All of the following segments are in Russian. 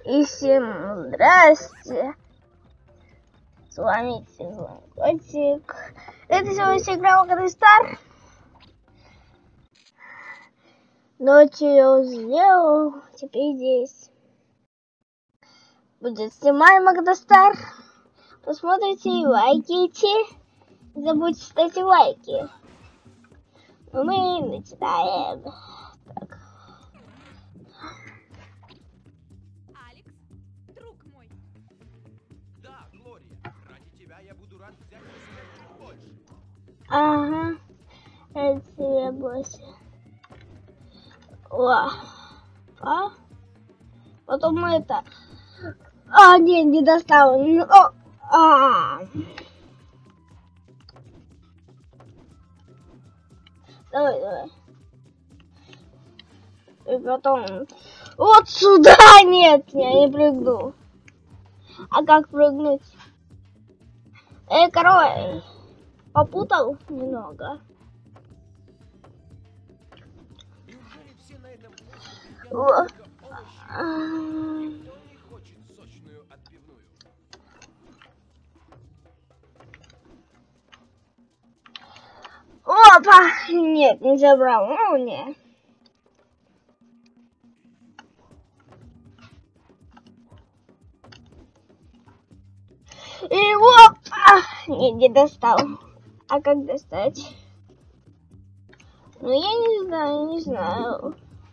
И всем здрасте. С вами Сезон Котик. Это сегодня игра Wagon Star. Ночью я его сделал. Теперь здесь будет снимать Магдастар. Посмотрите и лайкайте. Не забудьте ставить лайки. Но мы начинаем. Так. Алекс, друг мой. Да, Глория, ради тебя я буду рад взять на себя чуть больше. Ага. Это тебе больше. О. А? Потом это. А, нет, не достал. О. Давай. И потом. Вот сюда нет, я не прыгну. А как прыгнуть? Король. Попутал немного. Неужели все на этом острове О. едят только овощи? Никто не хочет сочную отбивную. Опа! Нет, не забрал. Ну, нет. И опа! Нет, не достал. А как достать? Ну, я не знаю.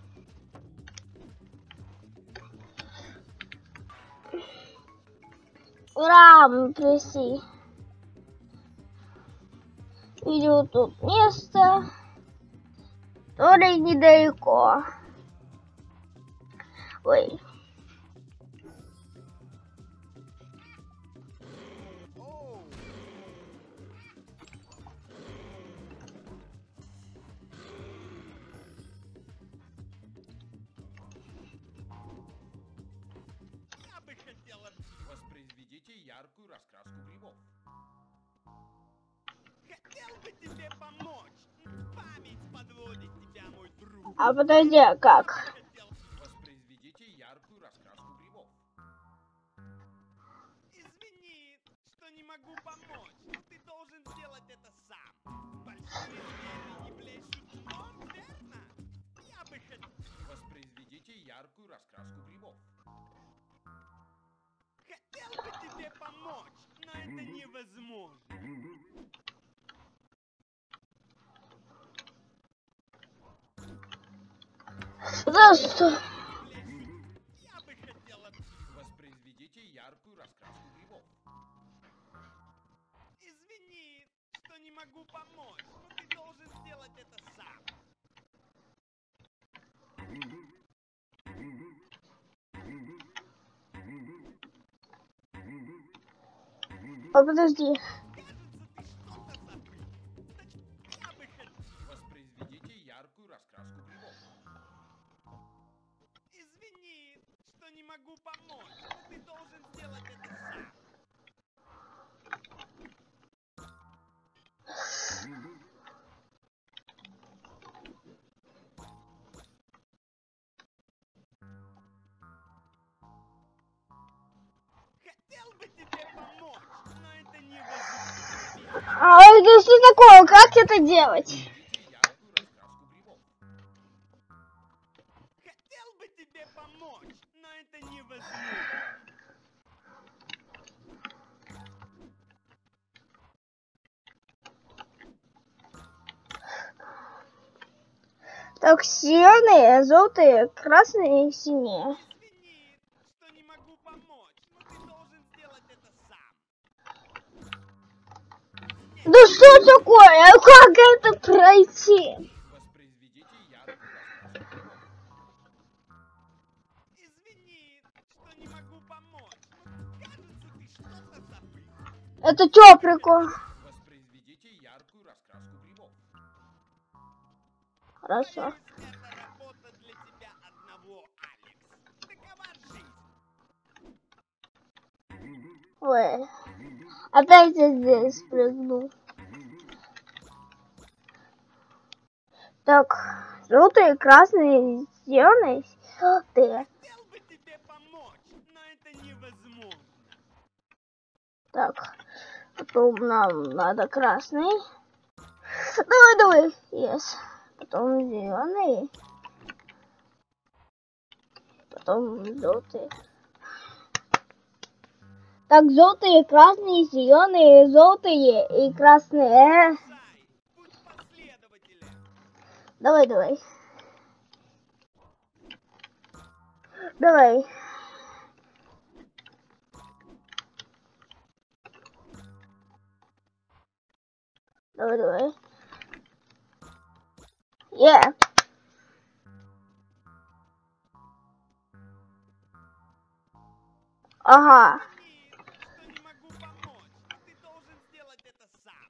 Ура, мы пришли. Видел тут место, которое недалеко. Ой. Я бы хотела воспроизведите яркую раскраску грибов. Хотел бы тебе помочь. Память подводит тебя, мой друг. А подожди, а как? Воспроизведите яркую раскраску грибов. Извини, что не могу помочь, но ты должен сделать это сам. Большие звери не блещут умом, верно? Я бы хотел... Воспроизведите яркую раскраску грибов. Хотел бы тебе помочь, но это невозможно. За что? Я бы хотела... Воспроизведите яркую раскраску грибов. Извини, что не могу помочь, но ты должен сделать это сам. А подожди. Кажется, ты что-то забыл. Я бы хотел... Воспроизведите яркую раскраску грибов. Извини, что не могу помочь, но ты должен сделать это сам. Хотел бы тебе помочь, но это невозможно. А это что такое? Как это делать? Видите яркую раскраску грибов. Хотел бы тебе помочь, но это невозможно. Так, зеленые, желтые, красные и синие. Извини, что не могу помочь, но ты должен сделать это сам. Да что такое? А как это пройти? Воспроизведите яркую раскраску грибов. Извини, что не могу помочь, но кажется, ты что-то забыл. Это чё, прикол? Воспроизведите яркую раскраску грибов. Хорошо. Боюсь, это работа для тебя одного, Алекс. Такова жизнь. Ой. Опять я здесь прыгну. Так, желтые, красные, зеленые, желтые. Хотел бы тебе помочь, Так, потом нам надо красный. Давай. Yes. Потом зеленый. Потом желтый. Так, желтые, красные, зеленые, желтые и красные. Будь последователен. Давай. Давай. Yeah. Ага. Что не могу помочь. Ты должен сделать это сам.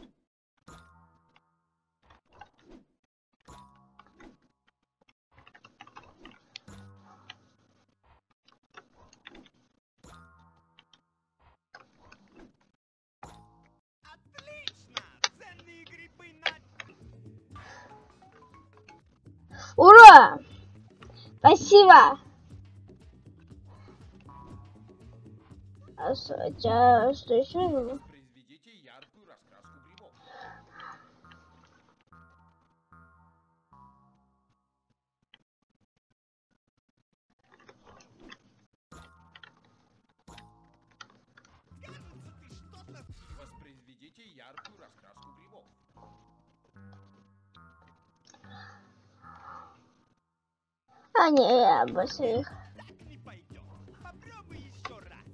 Отлично! Ценные грибы на... Ура! Спасибо! А что еще? Произведите яркую раскраску грибов. Кажется, ты что-то... Воспроизведите яркую раскраску грибов. А не, я больше их. Так не пойдет. Попробуй еще раз.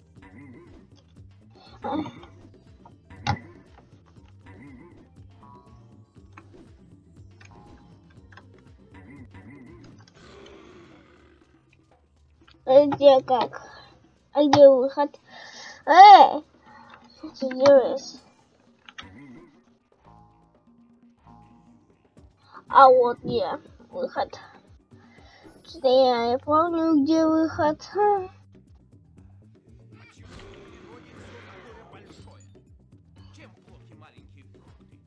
Где как? А где выход? Что делаешь? А вот где выход? Что я не помню, где выход. Почему в природе все такое большое? Чем плохи маленькие фрукты?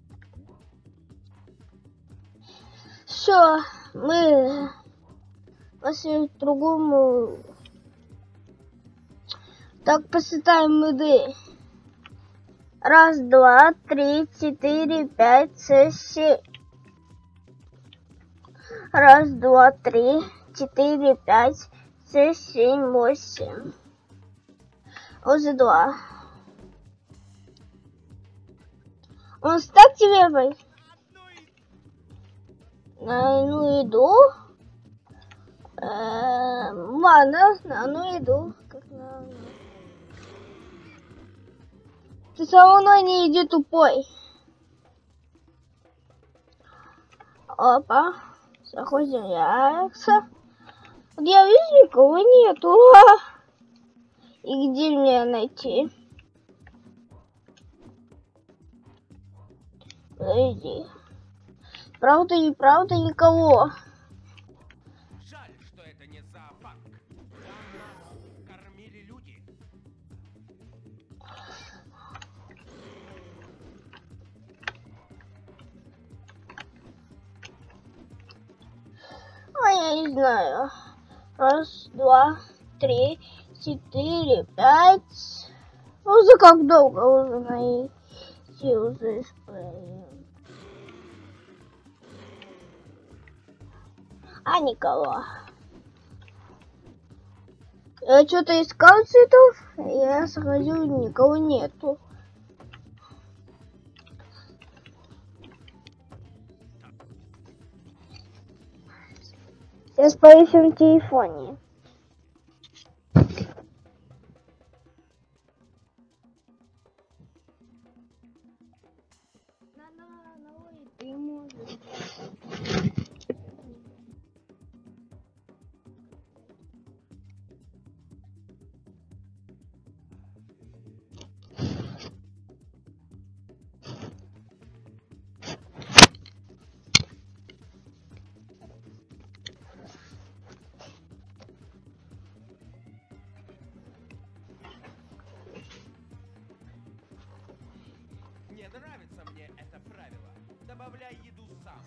Все, мы пошли к другому. Так, посчитаем еды. 1, 2, 3, 4, 5, 6, 7. 1, 2, 3, 4, 5, 6, 7, 8. Уже 2. Он так тебе бы? На одну еду? Ладно, на одну еду. Как на... Ты все равно не иди тупой. Опа. Заходим яйца. Вот я вижу, никого нету. И где мне найти? Подожди. Правда, неправда, никого. Жаль, что это не зоопарк. Там нас кормили люди. Я не знаю. 1, 2, 3, 4, 5. Уже как долго уже найти уже исправим. А никого. Я что-то искал цветов, я сходил, никого нету. Сейчас поищем в телефоне. Ты можешь. Не нравится мне это правило. Добавляй еду сам.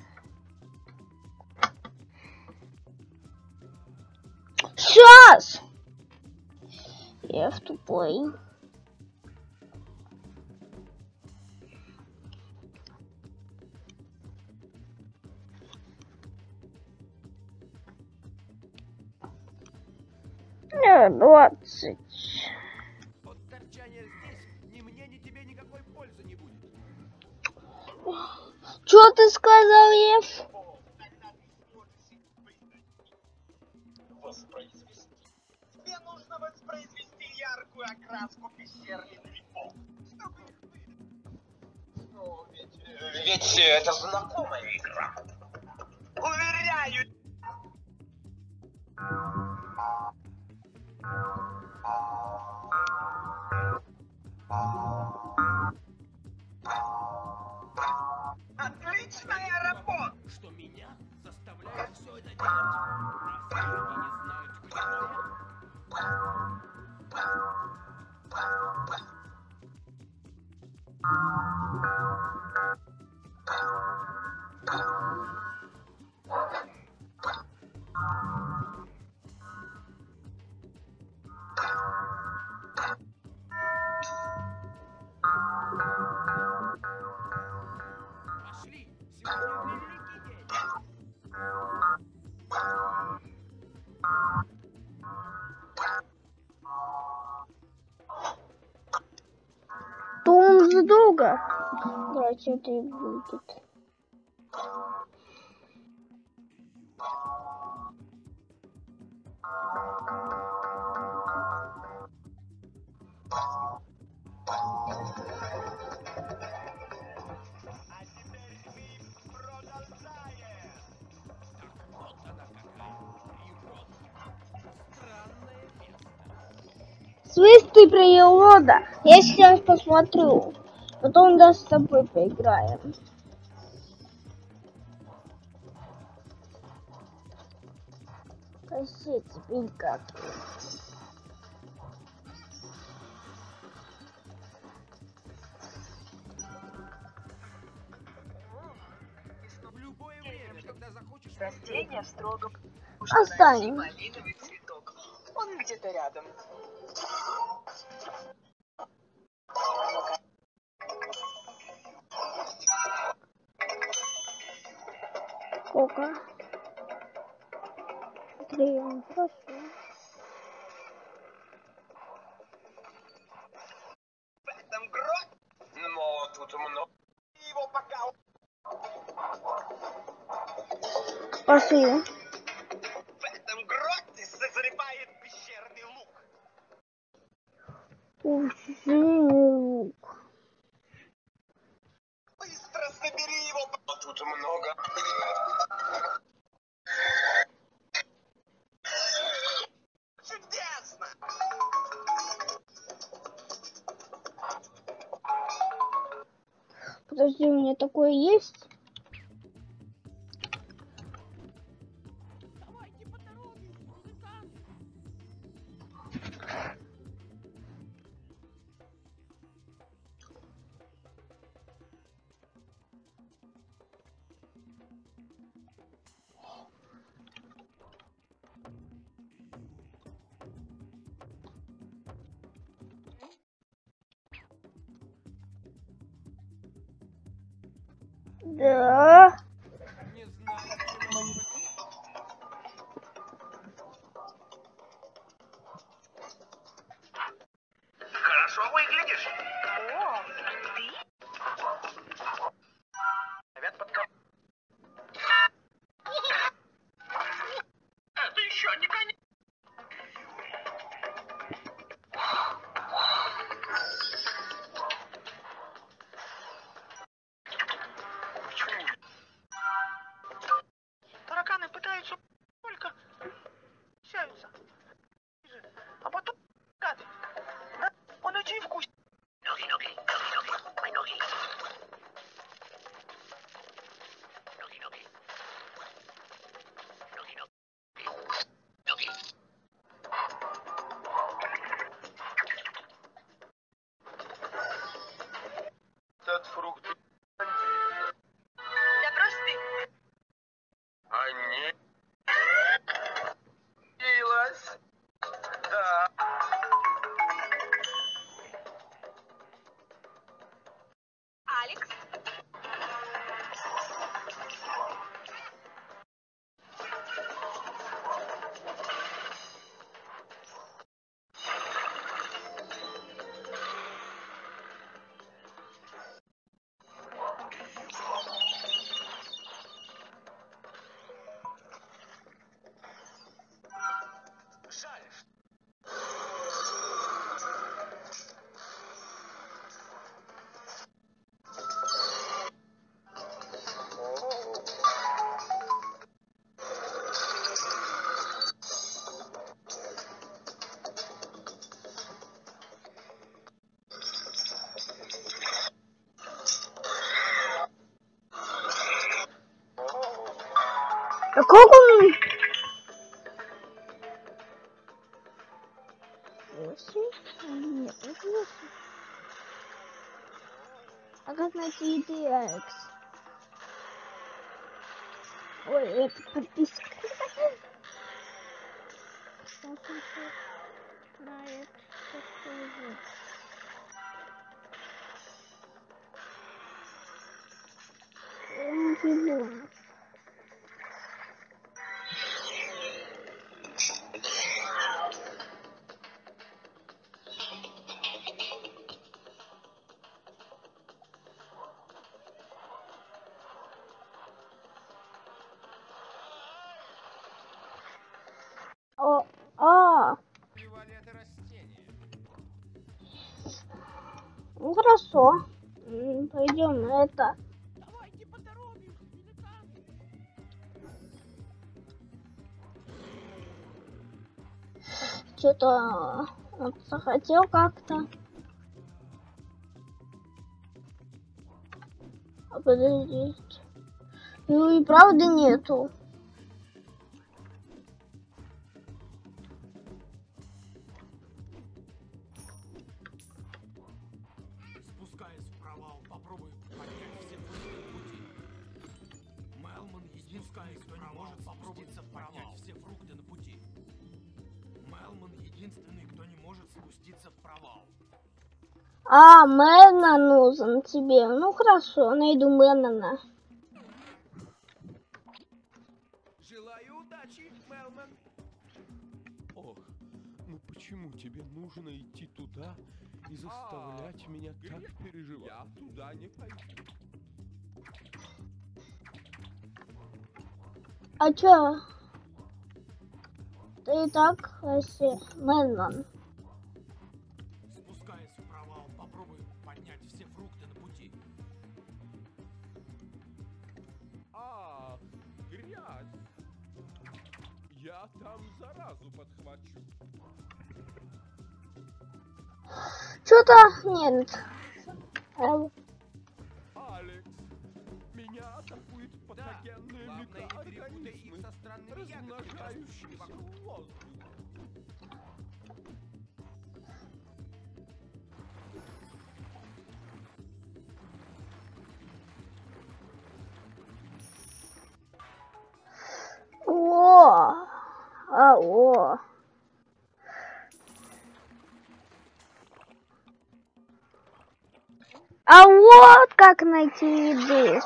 Сейчас! Я в тупой. 20. От торчания здесь ни мне, ни тебе никакой пользы не будет. Что ты сказал, Ев? Воспроизвести. Тебе нужно воспроизвести яркую окраску пещерных грибов. Ну, ведь это знакомая игра. Уверяю. Отличная работа! Что меня заставляют все это делать. Разве они не знают, кто я? Пошли, сегодня великий день. Том за друга. Давайте это и будет. А теперь мы продолжаем. Вот она какая природа. Странное место. Свист и природа. Я сейчас посмотрю. Потом да с тобой поиграем. Кассете, пенька. В любое время, когда захочешь... Растение в строгом. Оставим. Малиновый цветок. Он где-то рядом. Сколько? 3. Хорошо. В этом гроте. Но тут много. Его пока. Пошли. В этом гроте созревает пещерный лук. Лук. Быстро собери его. Но тут много. Чудесно! Подожди, у меня такое есть? Давайте поторопимся, музыканты. Да. Не знаю, чем они Хорошо выглядишь. О, ты? Привет, подкоп. Это еще не конец. Тараканы пытаются только сяются. А потом гады. Да? Он очень вкусный. Ноги, мои ноги. Этот фрукт. Да брось ты. Они. Билась. Да. Алекс, Какого он? 8? Нет, это 8. А как найти DX? Ой, это подписка. Проект такой. Убивали это растение. Ну хорошо. Пойдем на это. Давайте поторопимся, музыканты. Что-то вот захотел как-то. А подождите. Ну и правда нету. Спускаясь в провал, попробуй поднять все фрукты на пути. Мелман единственный, кто не может попробовать поднять все фрукты на пути. Мелман единственный, кто не может спуститься в провал. А, Мэнна нужен тебе. Ну хорошо, найду Мэнна. Желаю удачи, Мелман. Ох, ну почему тебе нужно идти туда и заставлять меня так переживать? Я туда не пойду. А чё? Ты и так вообще Мэнман. Спускаясь в провал, попробуй поднять все фрукты на пути. А, грязь. Я там заразу подхвачу. Что-то нет. Алекс, меня атакуют патогенные микроорганизмы, размножающиеся в воздухе. О. А вот как найти еду.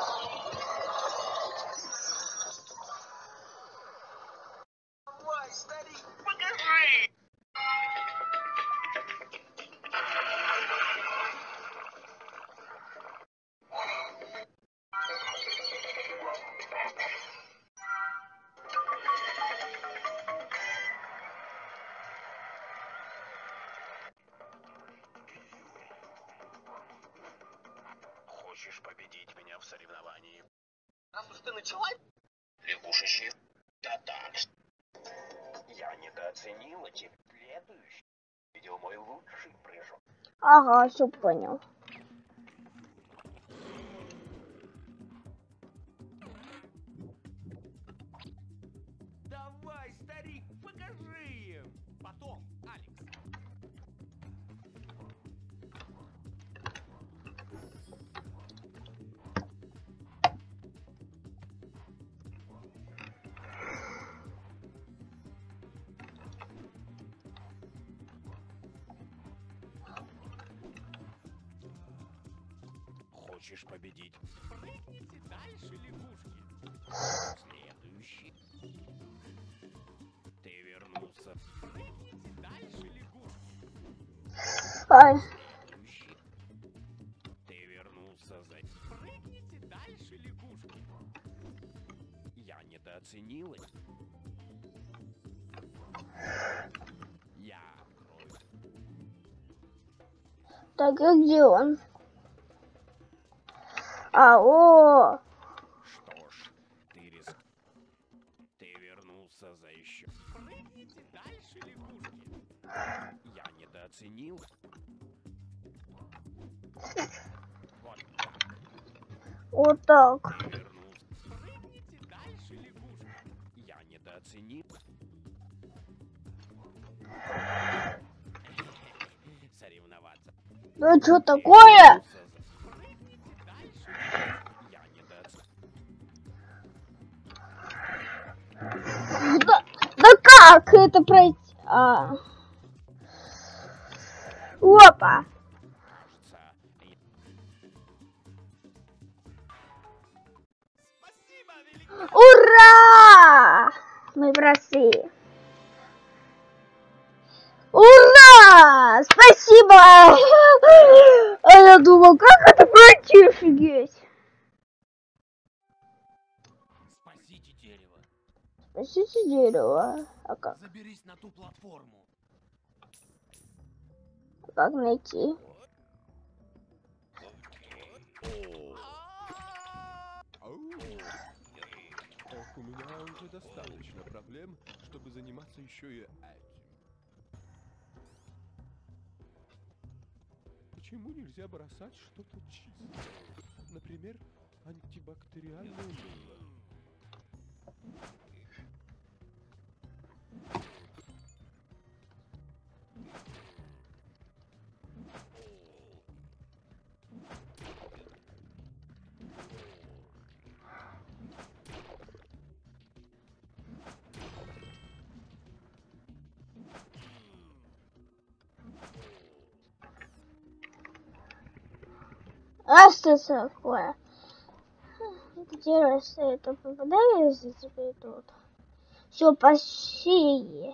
Давай, старик, покажи! Хочешь победить меня в соревновании? Раз уж ты начала, Лягушечьи? Да так. Я недооценила тебя. Следующий. Видел мой лучший прыжок. Ага, все понял. Давай, старик, покажи им. Потом, Алекс. Хочешь победить? Прыгните дальше, лягушки. Следующий. Ты вернулся. Прыгните дальше, лягушки. Ай, Следующий. Ты вернулся за... Прыгните дальше, лягушки. Я недооценила. Я открою. так и где он? О. Что ж, ты вернулся за еще. Прыгните дальше, лягушки. Я недооценил. Вот так. Вот так. Ты вернулся. Прыгните дальше, лягушки. оставаться. Ну что такое? Прыгните дальше. Я недооценил. Да как это пройти? Опа! Спасибо, великолепно. Ура! Мы прошли. Ура! Спасибо! А я думал, как это пройти, офигеть? Спасите дерево. Спасите дерево. А как? Заберись на ту платформу. Как найти? Ох, у меня уже достаточно проблем, чтобы заниматься еще и этим. Почему нельзя бросать что-то чистое? Например, антибактериальное мыло. А что такое? Где раз это попадается теперь тут? Все, пошли.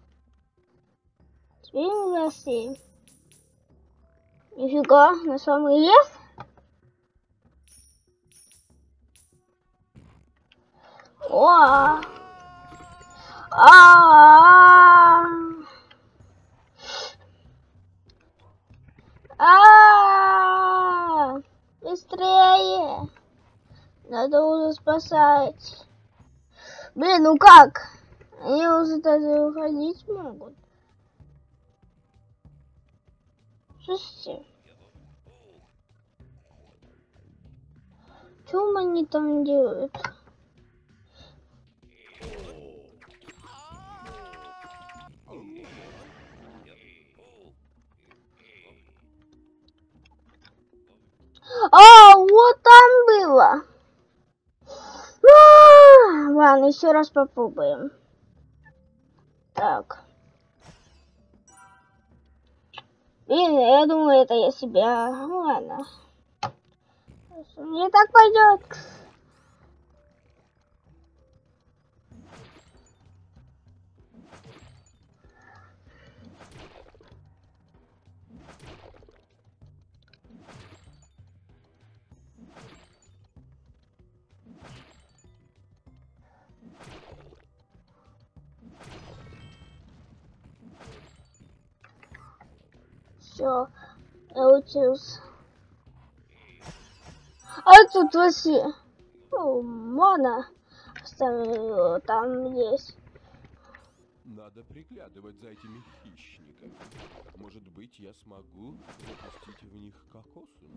Теперь мы пошли. Нифига, на самый лес? О! Быстрее! Надо уже спасать. Блин, ну как? Они уже даже уходить могут. Слушайте. Что они там делают? Вот там было. Ладно, еще раз попробуем. Так. Блин, я думаю, это я себя... Ладно. Мне так пойдет. Все, научился. А тут вообще... Ладно, оставим, там есть. Надо приглядывать за этими хищниками. Может быть, я смогу запустить в них кокосы?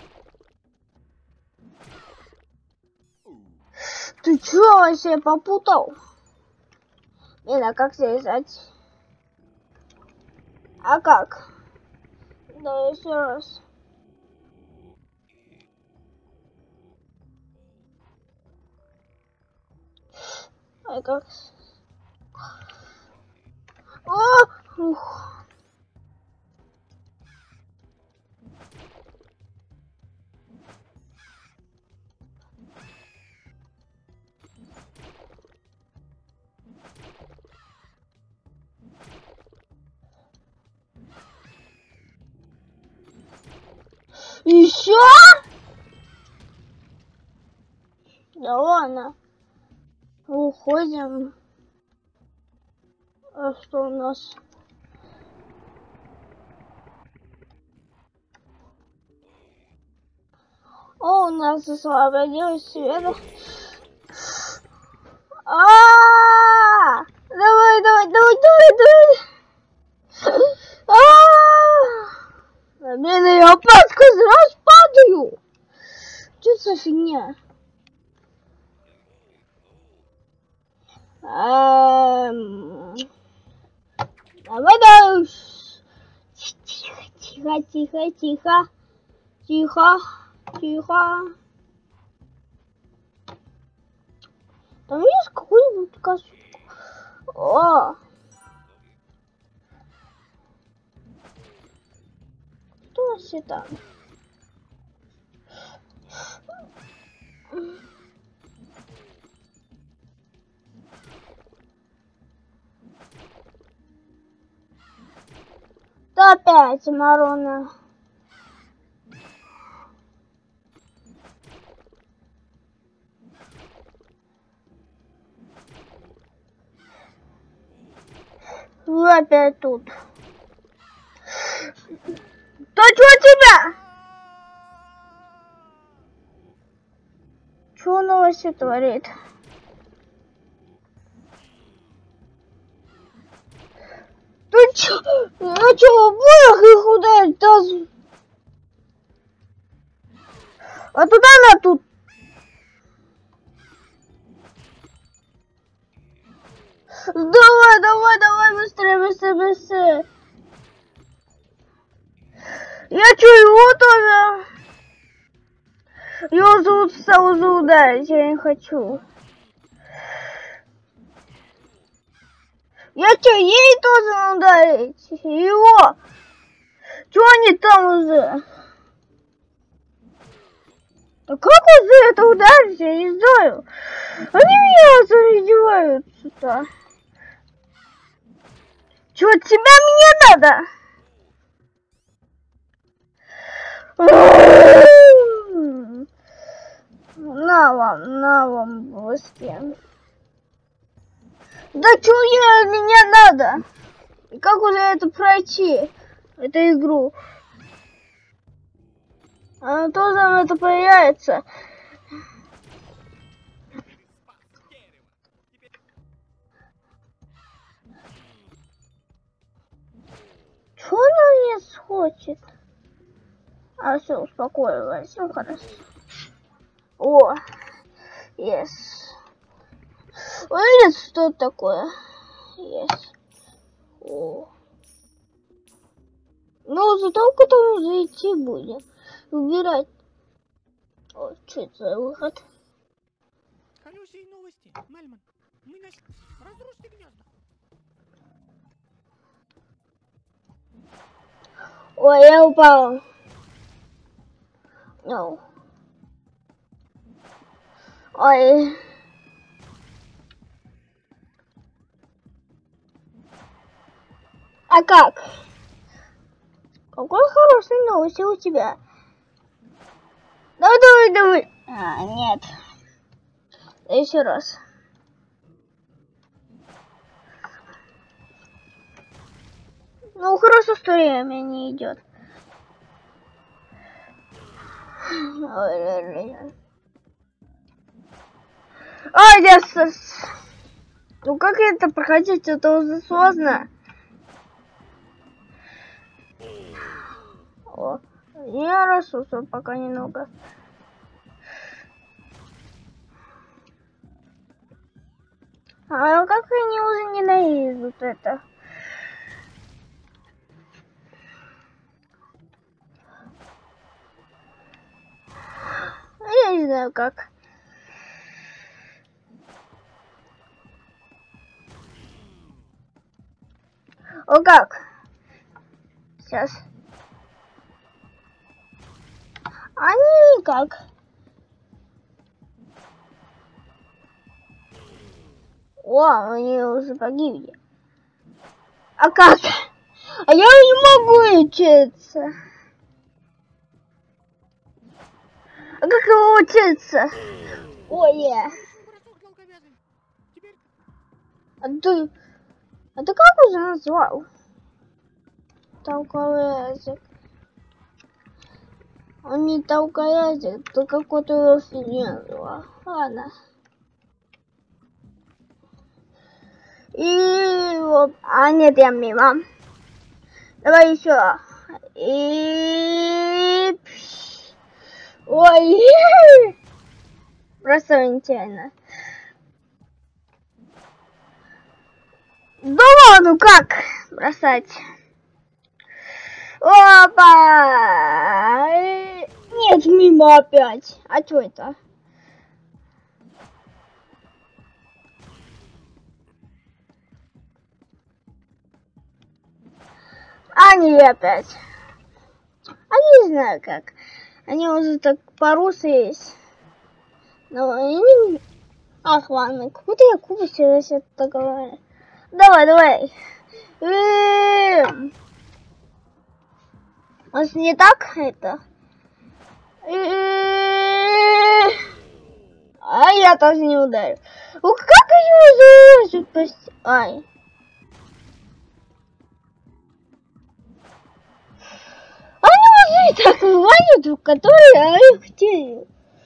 Ты чё вообще попутал? Блин, а как связать? А как? Да, еще раз. А как? Ух. Еще? Да ладно. Уходим. А что у нас? О, у нас освободилось света. Давай, давай, давай, давай, давай. Блин, я опять каждый раз падаю. Что за фигня? Давай, давай. Тихо, тихо. тихо, тихо, тихо. Тихо, тихо. Там есть какой-нибудь косук. О! Что вообще там? Да опять Марона. Вы опять тут. Да что у тебя? Что он вообще творит? Ты чё? А чё, в обоих их ударить? Да... А туда на тут. Давай, давай, давай, быстрее, быстрее, быстрее. Я чё, его тоже? Его зовут сразу ударить, я не хочу. Я чё, ей тоже ударить? Его? Чё они там уже? Да как вы за это ударить? Я не знаю. Они меня издеваются-то. Чё, тебя мне надо? На вам, быстрее. Да чё мне надо? И как уже это пройти? Эту игру? Она тоже там это появится. Что она не хочет? А все, успокоилась. Ну хорошо. О, yes. Видишь, что такое? Yes. О. Ну, зато потом уже идти будем. Убирать. О, что это за выход? Хорошие новости, Мельман. Мы нашли разрушили гнезда. Ой, я упал. No. Ой. А как? Какой хороший новости у тебя? Давай, давай, давай. А, нет. Еще раз. Ну, хорошо, что время не идет. Ай, я... Ну, как это проходить? Это уже сложно. О, я ресурсов пока немного. А как они уже ненавидят это? Я не знаю как. О как? Сейчас. Они как? О, они уже погибли. А как? А я не могу учиться. А как его учиться? Ой, а ты как уже назвал? Толковязик. Он не толковязик, ты какой-то фигню назвал. Ладно. И вот, а нет, я мимо. Давай еще. И ой, просто нечаянно. Да ладно, как бросать? Опа! Нет, мимо опять. А что это? Они опять. Они не знаю как. Они уже так по-русски есть. Но они... Ах, ладно. Куда я купюсь, если это говорю? Давай. Может не так это? А я тоже не ударю. Ну как его залазят почти? Ай. Они уже так звонят, в которые их теряют.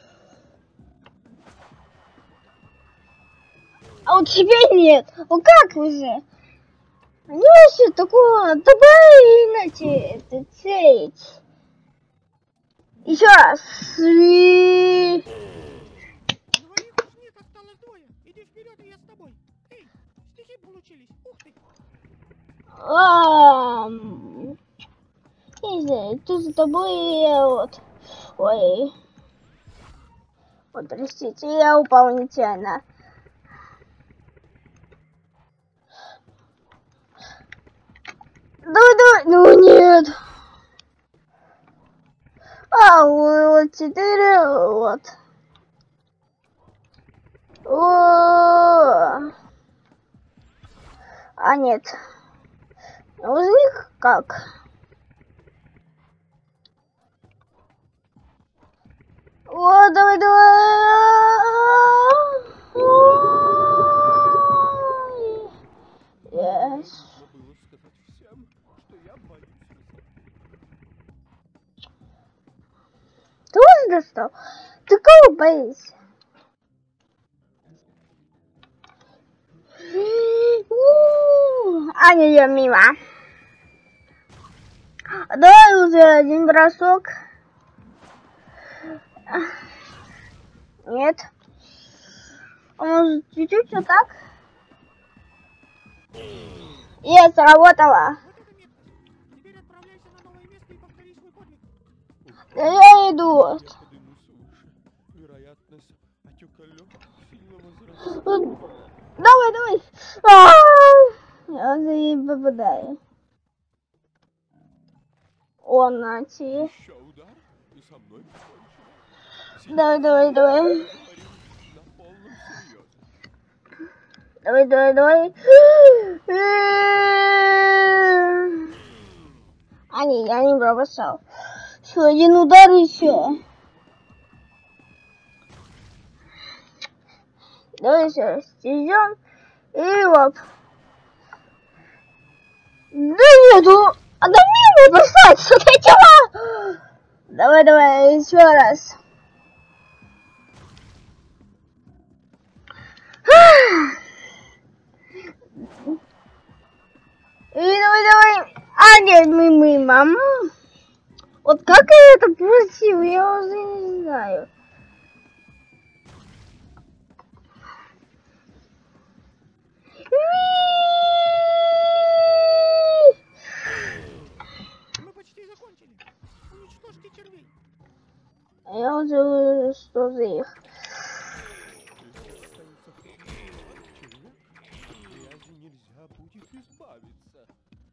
А у тебя нет. Ну как уже? Они вообще такое, давай иначе это целить. Еще раз. Двоих уж нет, осталось двое. Иди вперед, и я с тобой. Эй, стихи получились. Ух ты. Не знаю, тут за тобой вот. Ой. Вот, простите, я упал нечаянно. Давай. Ну нет. А, вот 4, вот. А нет. У них как? О, давай. Yes. Забыла сказать всем, что я боюсь. Ты уже достал? Ты кого боишься? Аня, я мимо. Давай уже один бросок. Нет. А может чуть-чуть вот так? Есть, сработало. Вот это меткость. Теперь отправляйся на новое место и повтори свой подвиг. Да я иду. Я поднимусь выше. Вероятность отека лёг сильно возрастет. Давай. Я уже не попадаю. Он начал. Еще удар, и со мной покончено. Давай. Говорю на полном серьезе. Давай. А не, я не бросал. Все, один удар и все. Давай еще раз идем. И оп. Да нету. А да мимо бросать, что ты чего? Давай, еще раз. И давай. А нет, мимо. Вот как я это просил, я уже не знаю. Мы почти закончили. Уничтожьте червей. Я уже что за их? Если останется червяк, от грязи нельзя будет избавиться.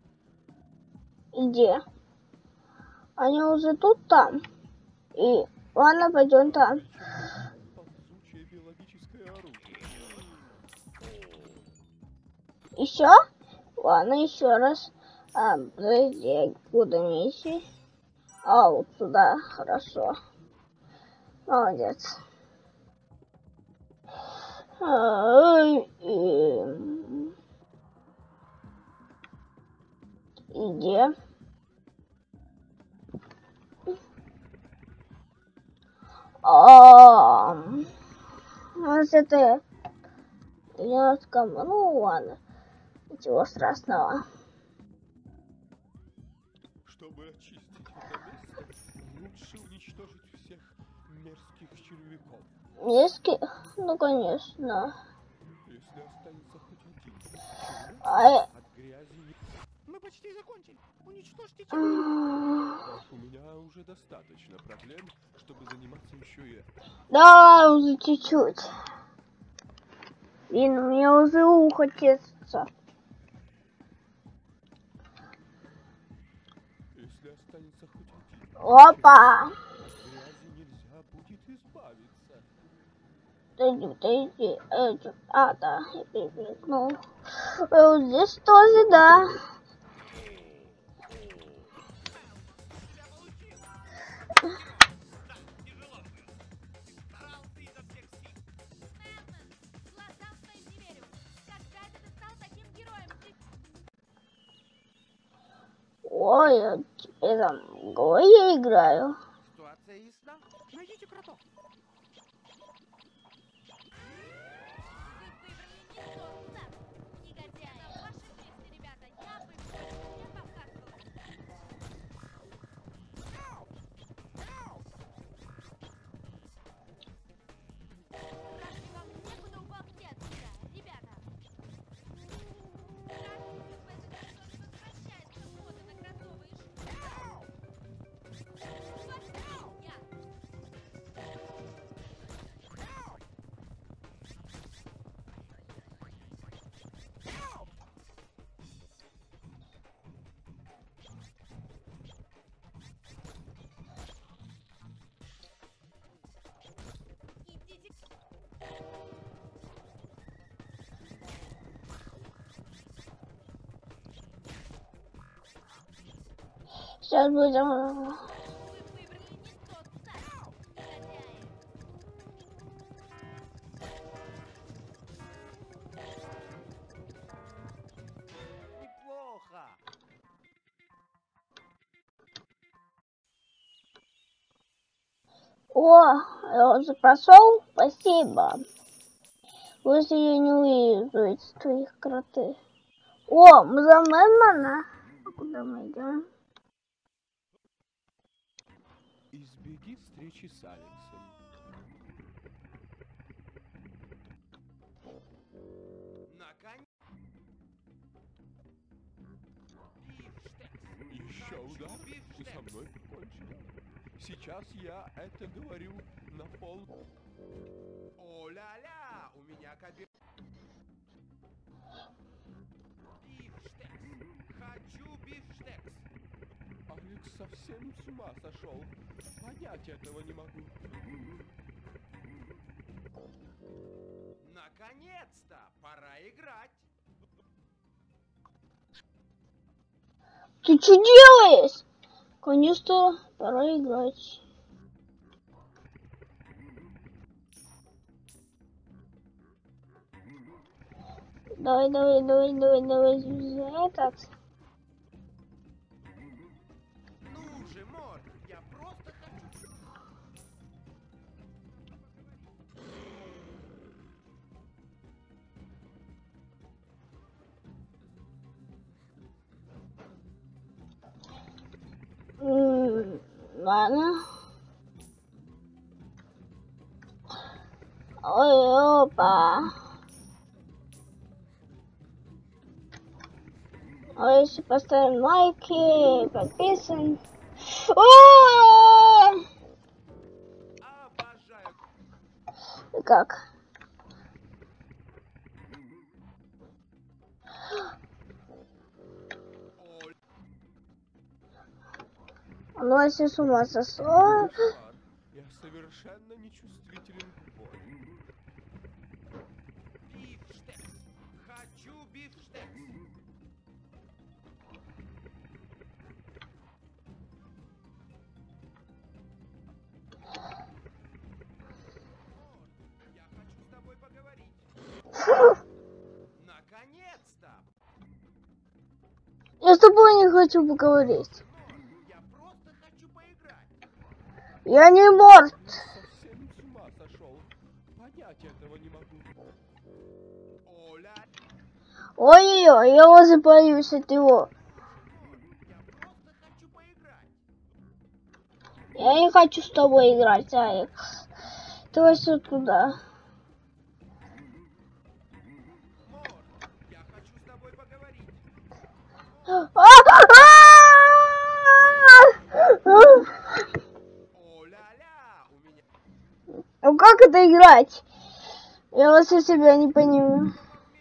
Где? Они уже тут там. И ладно, пойдем там. Ползучее биологическое оружие. Еще? Ладно, еще раз. Подожди, куда миссия? А, вот сюда, хорошо. Молодец. Иди. Может это немножко, ну ладно, ничего страшного. Чтобы очистить это место, лучше уничтожить всех мерзких червяков. Мерзкий? Ну конечно. Если останется хоть один червяк, А, от грязи не... Мы Мы почти закончили. Уничтожьте А, тело. Ох, у меня уже достаточно проблем, чтобы заниматься еще и этим. Да, уже чуть-чуть. Блин, у меня уже ухо чешется. Если останется хоть один, Опа! от грязи нельзя будет избавиться. Подожди. Да, я перекликнул. Вот здесь тоже, да. Тебя получилось! Герой! Да, тяжело было. Ты старался изо всех сил. Мэлман, глазам своим не верю. Когда это ты стал таким героем? Ты Ой, я теперь там голой я играю. Ситуация ясна? Найдите кротов. вы выбрали не тот сад. Негодяи. На вашем месте, ребята, я бы не показывалась. Разве вам некуда уползти отсюда, ребята? Кажется, в этом сезоне возвращается мода на кротовые шкуры. Я. Идите. Сейчас будем... Вы выбрали не тот сад, негодяи. Неплохо. О, я уже прошел. Спасибо. Если я не увижу эти твоих кроты. О, мы за Мэнмана. Куда мы идем? Избеги встречи с Алексом. Наконец. Еще удар, и со мной покончено. Сейчас я это говорю на пол. О-ля-ля, у меня кабель. Бифштекс. Хочу бифштекс. Алекс совсем с ума сошел. Понять этого не могу. Наконец-то, пора играть. Ты что делаешь? Конечно, пора играть. Давай, этот. Ну же, Морд, я просто хочу... Ладно. Ой, опа. А если поставим лайки, подписан. О! Обожаю. Как? О, Ну, если с ума сошло. Кошмар. Я совершенно не чувствителен к боли. бифштекс. Хочу бифштекс. Морд, я хочу с тобой поговорить. Наконец-то! Я с тобой не хочу поговорить. Морд, я просто хочу поиграть. Я не морд. Совсем с ума сошел. Понять этого не могу. Оля, Ой-ой-ой, я уже боюсь от его. я просто хочу поиграть. Я не хочу с тобой играть, Алекс. Ты вообще туда. Морд, я хочу с тобой поговорить. О-ля-ля, у меня Ну как это играть? Я вас и себя не понимаю.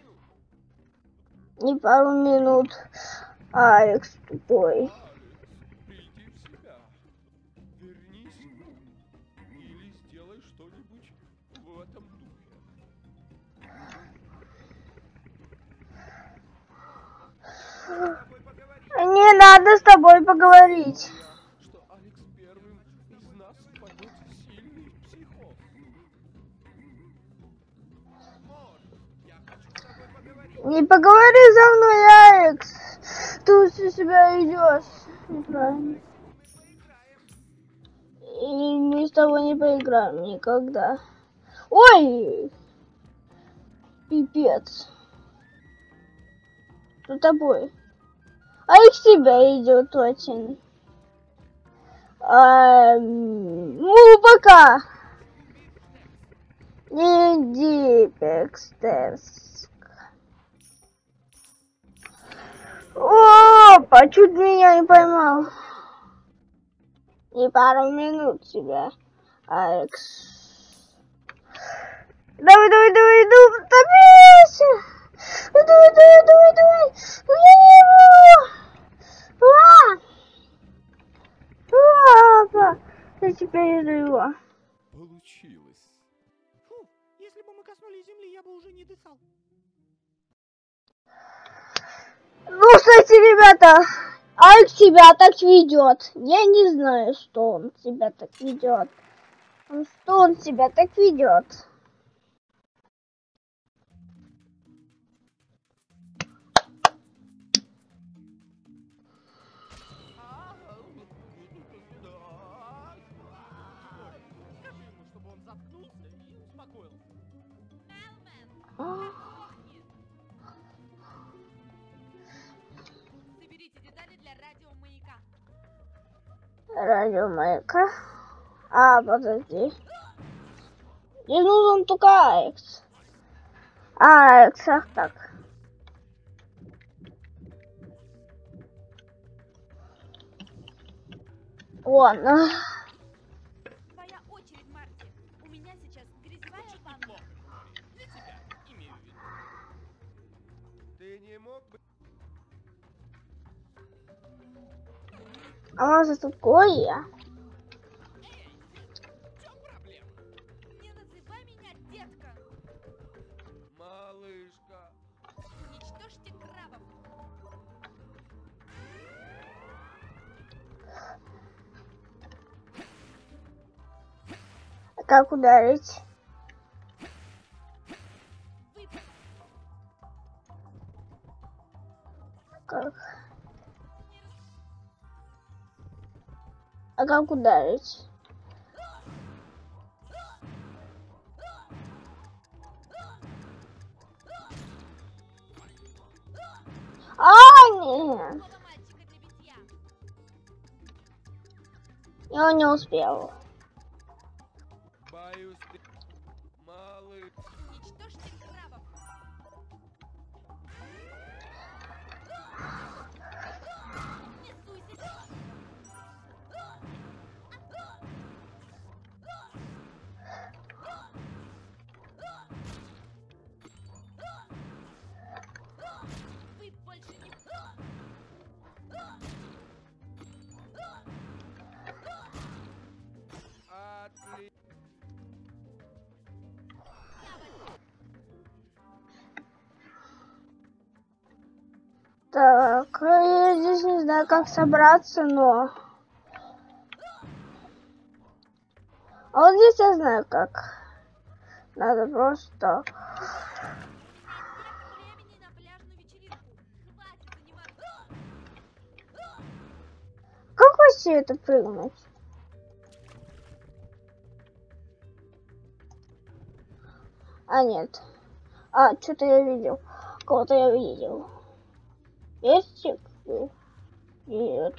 Не пару минут. Алекс тупой. Алекс, приди в себя. Вернись к ним. Или сделай что-нибудь в этом духе. Не надо с тобой поговорить. Что Алекс первым из нас впадет в сильный психоз. я хочу с тобой поговорить. Не поговори со мной, Алекс. Ты все себя идешь. Неправильно. И мы с тобой не поиграем никогда. Ой! Пипец. За тобой. Алекс тебя идет очень. Ну, пока. Иди, Пекстерс. Опа, чуть меня не поймал. И пару минут тебя, Алекс. Давай, ну, топись! Давай. Папа, я теперь иду его. Получилось. Фу, если бы мы коснулись земли, я бы уже не дышал. Ну, кстати, ребята, Алекс себя так ведет. Я не знаю, что он себя так ведет. Что он себя так ведет. Скажи ему, чтобы он заткнулся и успокоился. Соберите детали для радиомаяка. Радио Маяка. Подожди. Мне нужен только Алекс. Алекс, ах так. Ладно. Твоя очередь, Марти. У меня сейчас грязевая ванна. Для тебя, имею в виду. Ты не мог бы... А может такое? В чем проблема? Не называй меня детка. Малышка. Уничтожьте крабов. А как ударить? Как? А как ударить? Нет. Слово мальчика для битья. Я не успел. Боюсь, ты... Малыш. Уничтожьте крабов. Не суйся. Вы больше не... Отли... Так, я здесь не знаю, как собраться, но... А вот здесь я знаю, как. Надо просто... Времени на пляжную вечеринку. Хватит заниматься. Как вообще это прыгнуть? А, нет. Что-то я видел. Кого-то я видел. Верстик? Нет.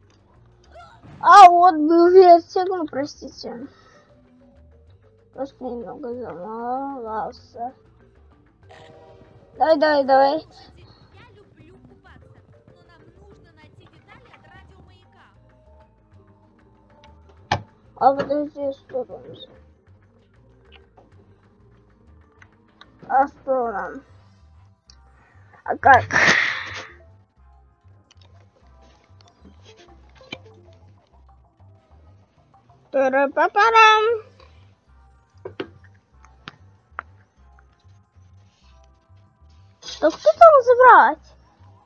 Вот был верстик, ну простите. Просто немного замалался. Давай. Я люблю купаться, но нам А подожди, что там? А что нам? А как? Тара-па-парам. Да кто там забрать?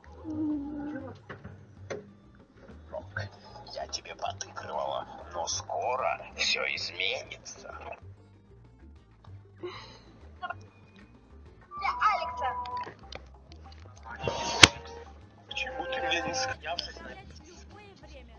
Я тебе подыгрывала, но скоро все изменится. Для Алекса. Почему ты мне не снявшись? Взять в любое время.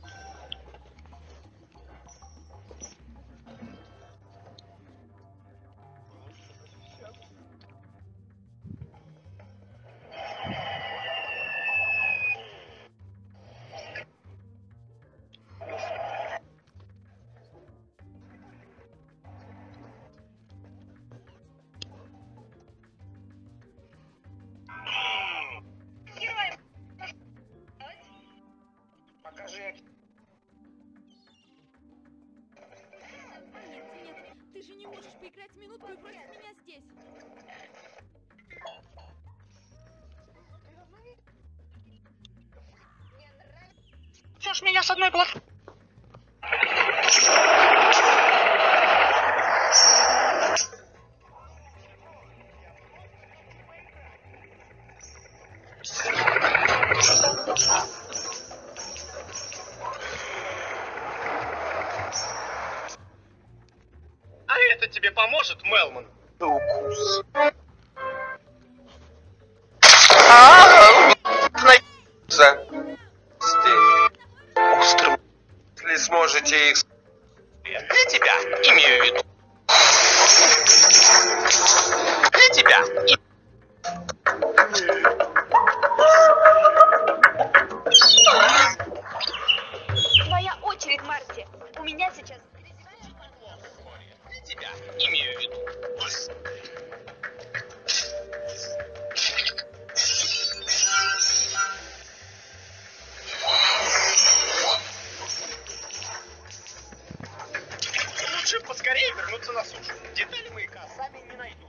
Покажи. Нет, нет, ты же не можешь поиграть минутку и бросить меня здесь. Хочешь меня с одной платформы? А это тебе поможет, Мелман? Укус. Острым. Если сможете их... Для тебя, имею в виду. Для тебя. Твоя очередь, Марти. У меня сейчас... Для тебя, имею в виду. Лучше поскорее вернуться на сушу. Детали маяка сами не найдутся.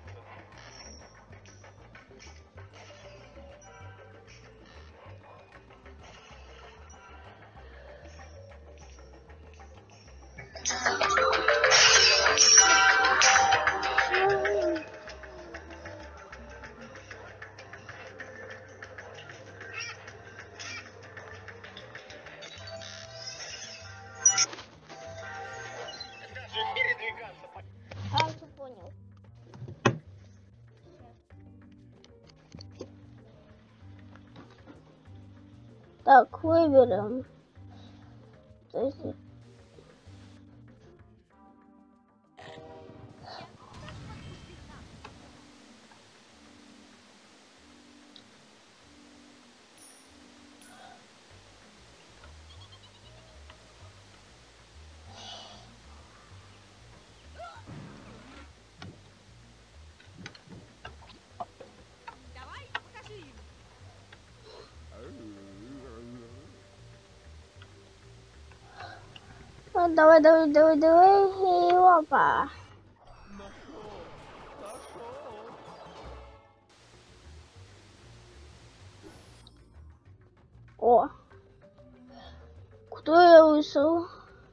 Даже передвигаться по... А, ты понял. Так, выберем. То есть... Давай, покажи им. Ну, давай, давай, давай, давай. И опа. О. Куда я вышел?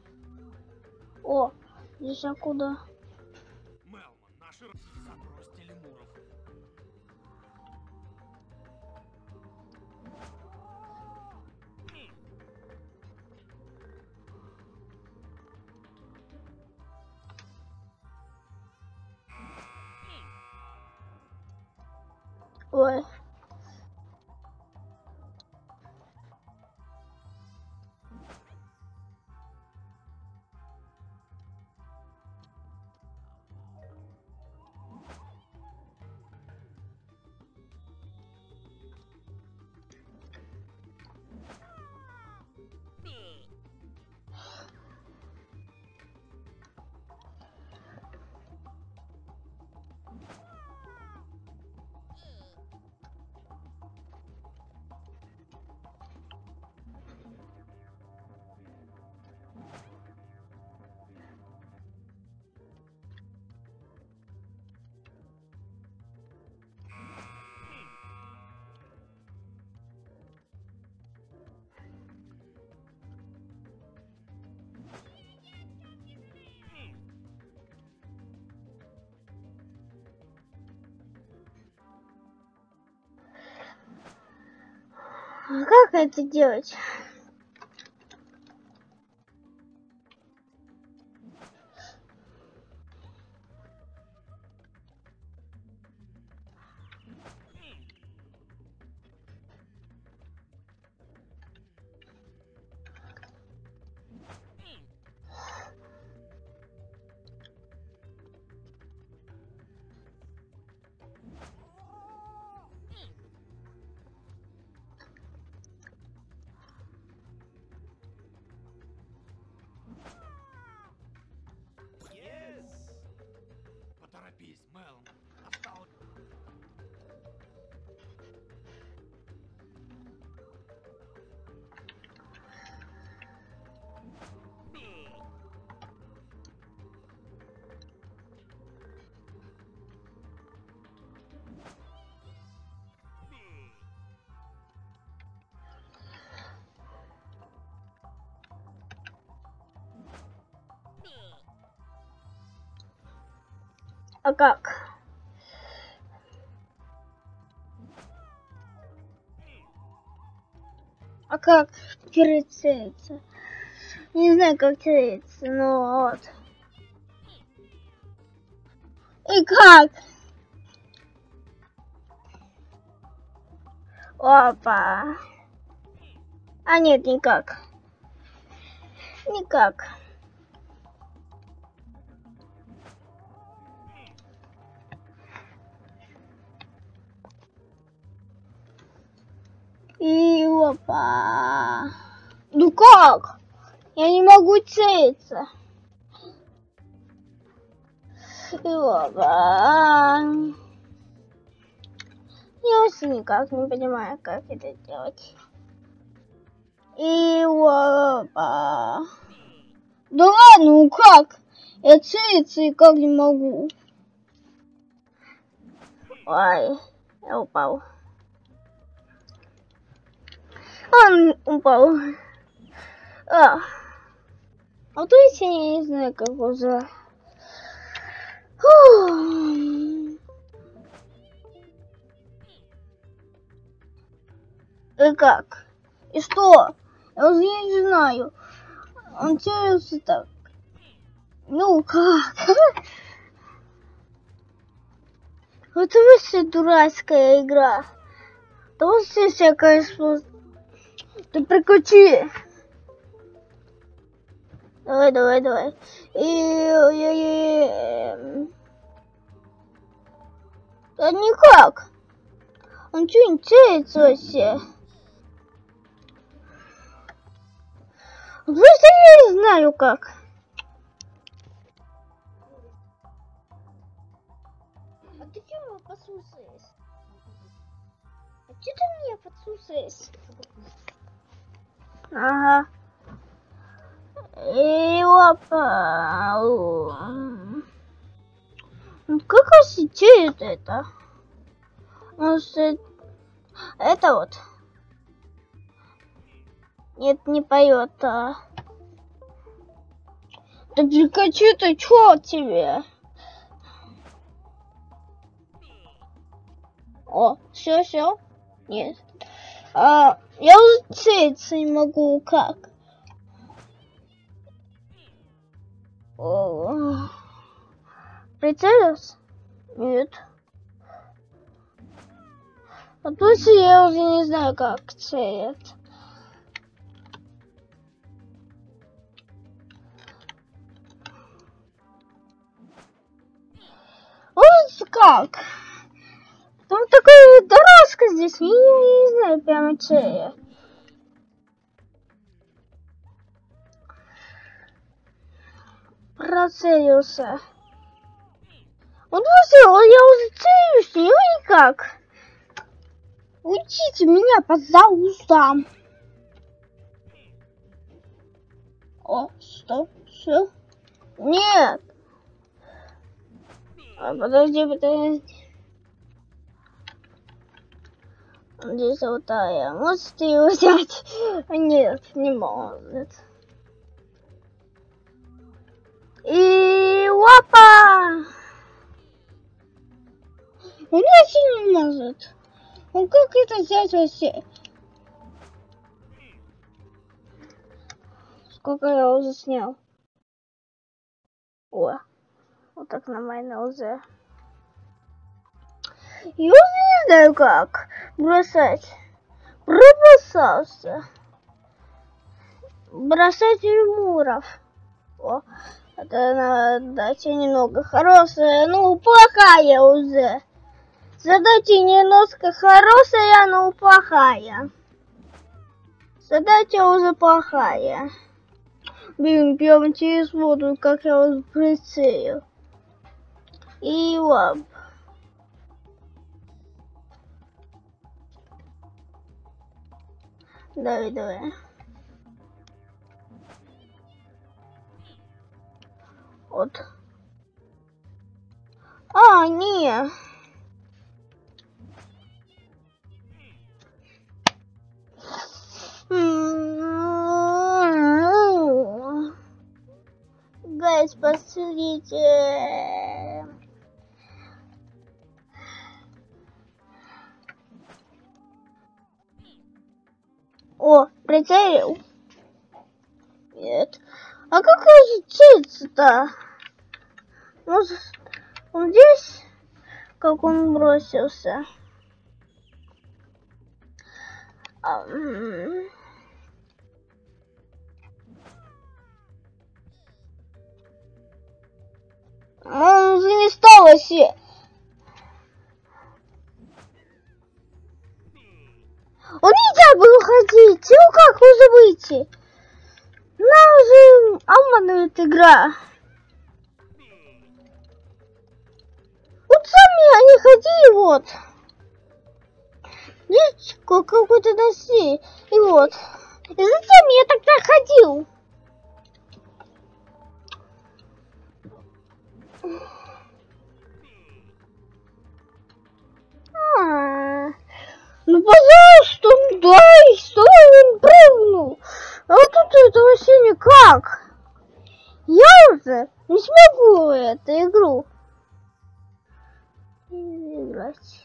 О, здесь а куда? Мелман, наши забросьте лемуров. Ой. Как это делать? Поторопись, Мелм. Осталось... А как? А как прицелиться? Не знаю, как целиться, но вот. И как? Опа. А нет, никак. Никак. И опа. Ну как? Я не могу целиться. И опа. Я вообще никак не понимаю, как это делать. И опа. Да ладно, ну как? Я целиться и как не могу. Ой, я упал. Он упал. А то есть я не знаю, как уже. И как? И что? Я уже не знаю. Он целился так. Ну как? Это вообще дурацкая игра. Да вообще всякая что. Да прекрати. Давай. Да никак. Он что, не целится вообще? Просто я не знаю как. А ты чего подсусаешь? А что ты меня подсусаешь? Ага. И опа. Ну как осетеет это? Может, это вот. Нет, не поет. Да Пикачу, ты чё тебе? О, все. Нет. Я уже целиться не могу, как? Прицелился? Нет. А тут я уже не знаю, как целить. Вот как? Там такая дорожка здесь, я не знаю, прямо целить. Процелился. Вот все, я уже целюсь, ну никак. Учите меня, пожалуйста. О, что? Все? Нет. Подожди. Здесь золотая. Можете его взять? Нет, не может. И опа! Он вообще не может. Ну как это взять вообще? сколько я уже снял. О, вот так нормально уже. Я уже не знаю как бросать. Пробросался. Бросать муров. О, это задача немного хорошая, ну плохая уже. Задача немножко хорошая, но плохая. Задача уже плохая. Блин, прямо через воду, как я уже прицелил. И лап. Давай. Вот. А, не. Гайс, посмотрите. О, прицелил. Нет. А как разучиться-то? Может, он здесь? Как он бросился? Он уже не стал вообще. Он нельзя было ходить. Ну как уже выйти? Нам уже обманывает игра. Вот сами они ходили, вот. Видите, какой-то носи. И вот. И затем я тогда ходил. Ну, пожалуйста, дай, что он прыгнул. А вот тут это вообще никак. Я уже не смогу эту игру играть.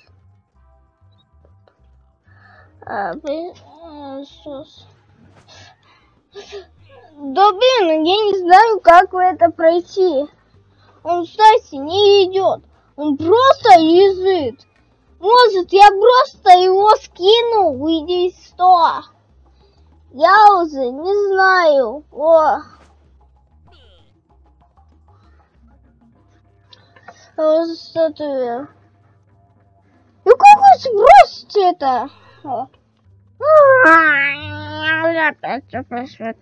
Да блин, я не знаю, как это пройти. Он, кстати, не идет. Он просто лежит. Может, я просто его скину, выйди из 100. Я уже не знаю. О. Статуя. Ну как вы сбросите это? Опять все происходит.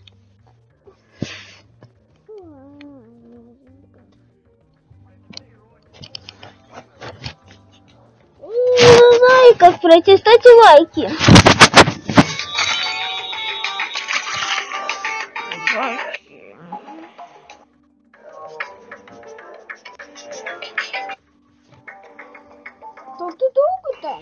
Не знаю, как пройти. Ставьте лайки. Как ты долго там?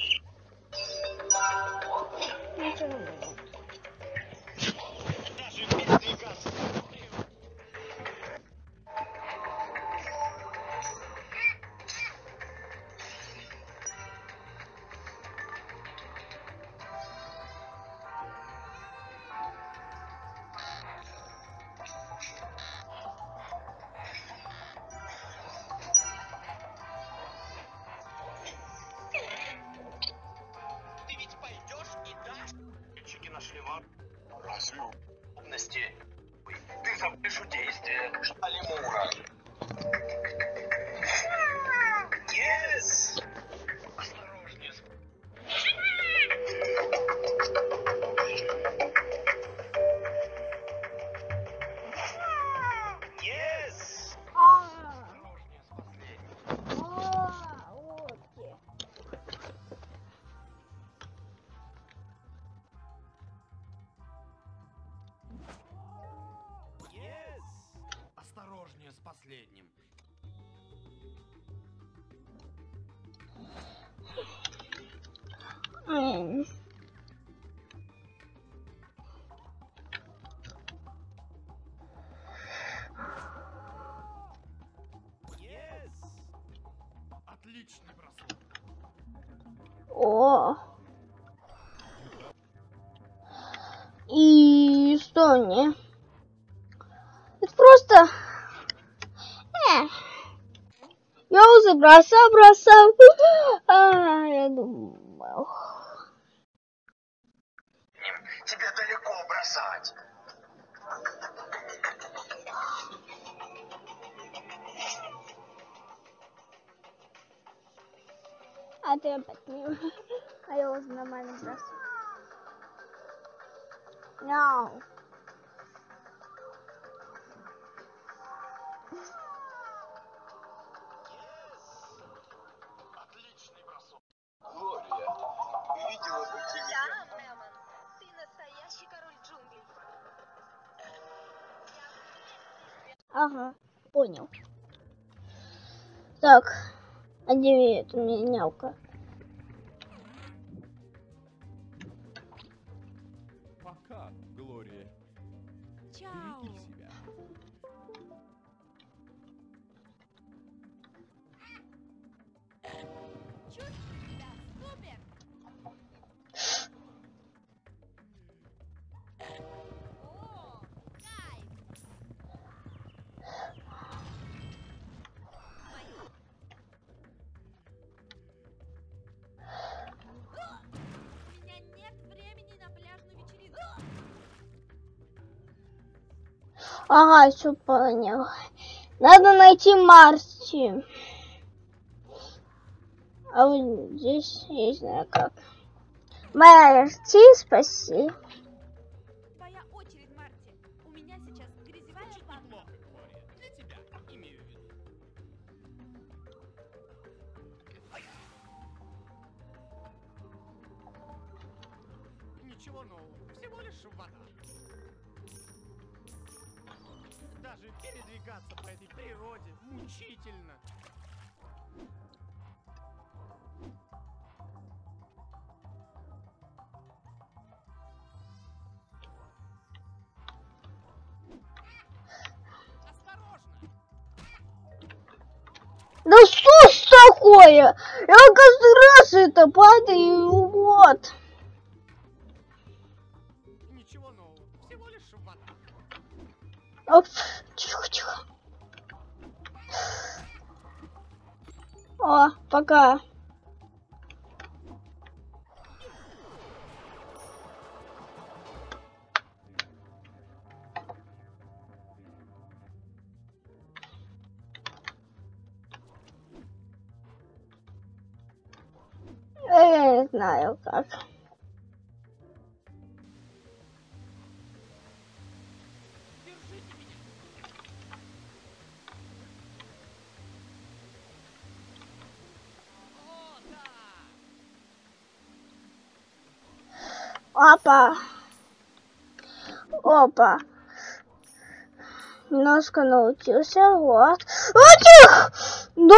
Ты запишу действие. Ждали Мура. Yes! Осторожнее. Yes! Осторожнее с последним. Осторожнее с последним. Отличный бросок. О. И что что мне? Это просто... Я уже бросал. Я думал... Тебе далеко бросать. А ты опять не... А я уже нормально бросаю. No. Отличный бросок. Глория, видела бы ты меня. Да, Мелман, ты настоящий король джунглей. Ага, понял. Так, а где это у меня нявка? Пока, Глория. Чао. Береги себя. Чувствую себя супер. О, кайф. Моя. У меня нет времени на пляжную вечеринку. Ага, все понял. Надо найти Марти. А вот здесь я не знаю как. Марти, спаси. Твоя очередь, Марти. У меня сейчас грязевая ванна. Неплохо, Глория. Для тебя, имею в виду. Ничего нового, всего лишь вода. Даже передвигаться по этой природе мучительно. Осторожно! Да что ж такое? Я каждый раз это падаю, вот. Ничего нового, всего лишь вода. Оп, тихо. О, пока. Я не знаю как. Держите меня! О, да! Опа. Немножко научился, вот. Атих! Да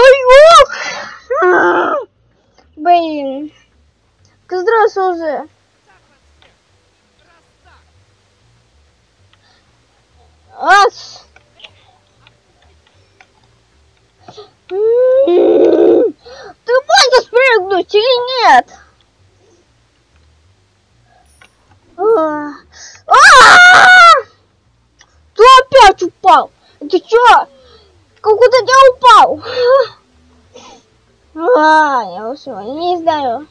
ёх! Блин. Здравствуй уже. Так, раз так! Ас. Ты можешь прыгнуть или нет? Ты опять упал. Ты чё? Как будто я упал. Я все, не знаю.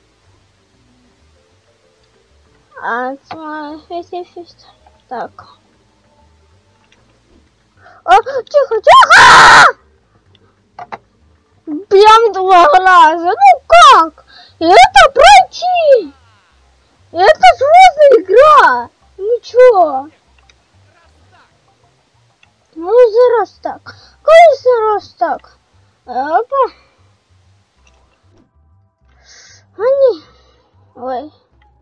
Так. Тихо! Прям 2 глаза. Ну как? Это пройти. Это сложная игра. Ничего. Ну за раз так. Конечно, раз так. Опа. Они. Ой.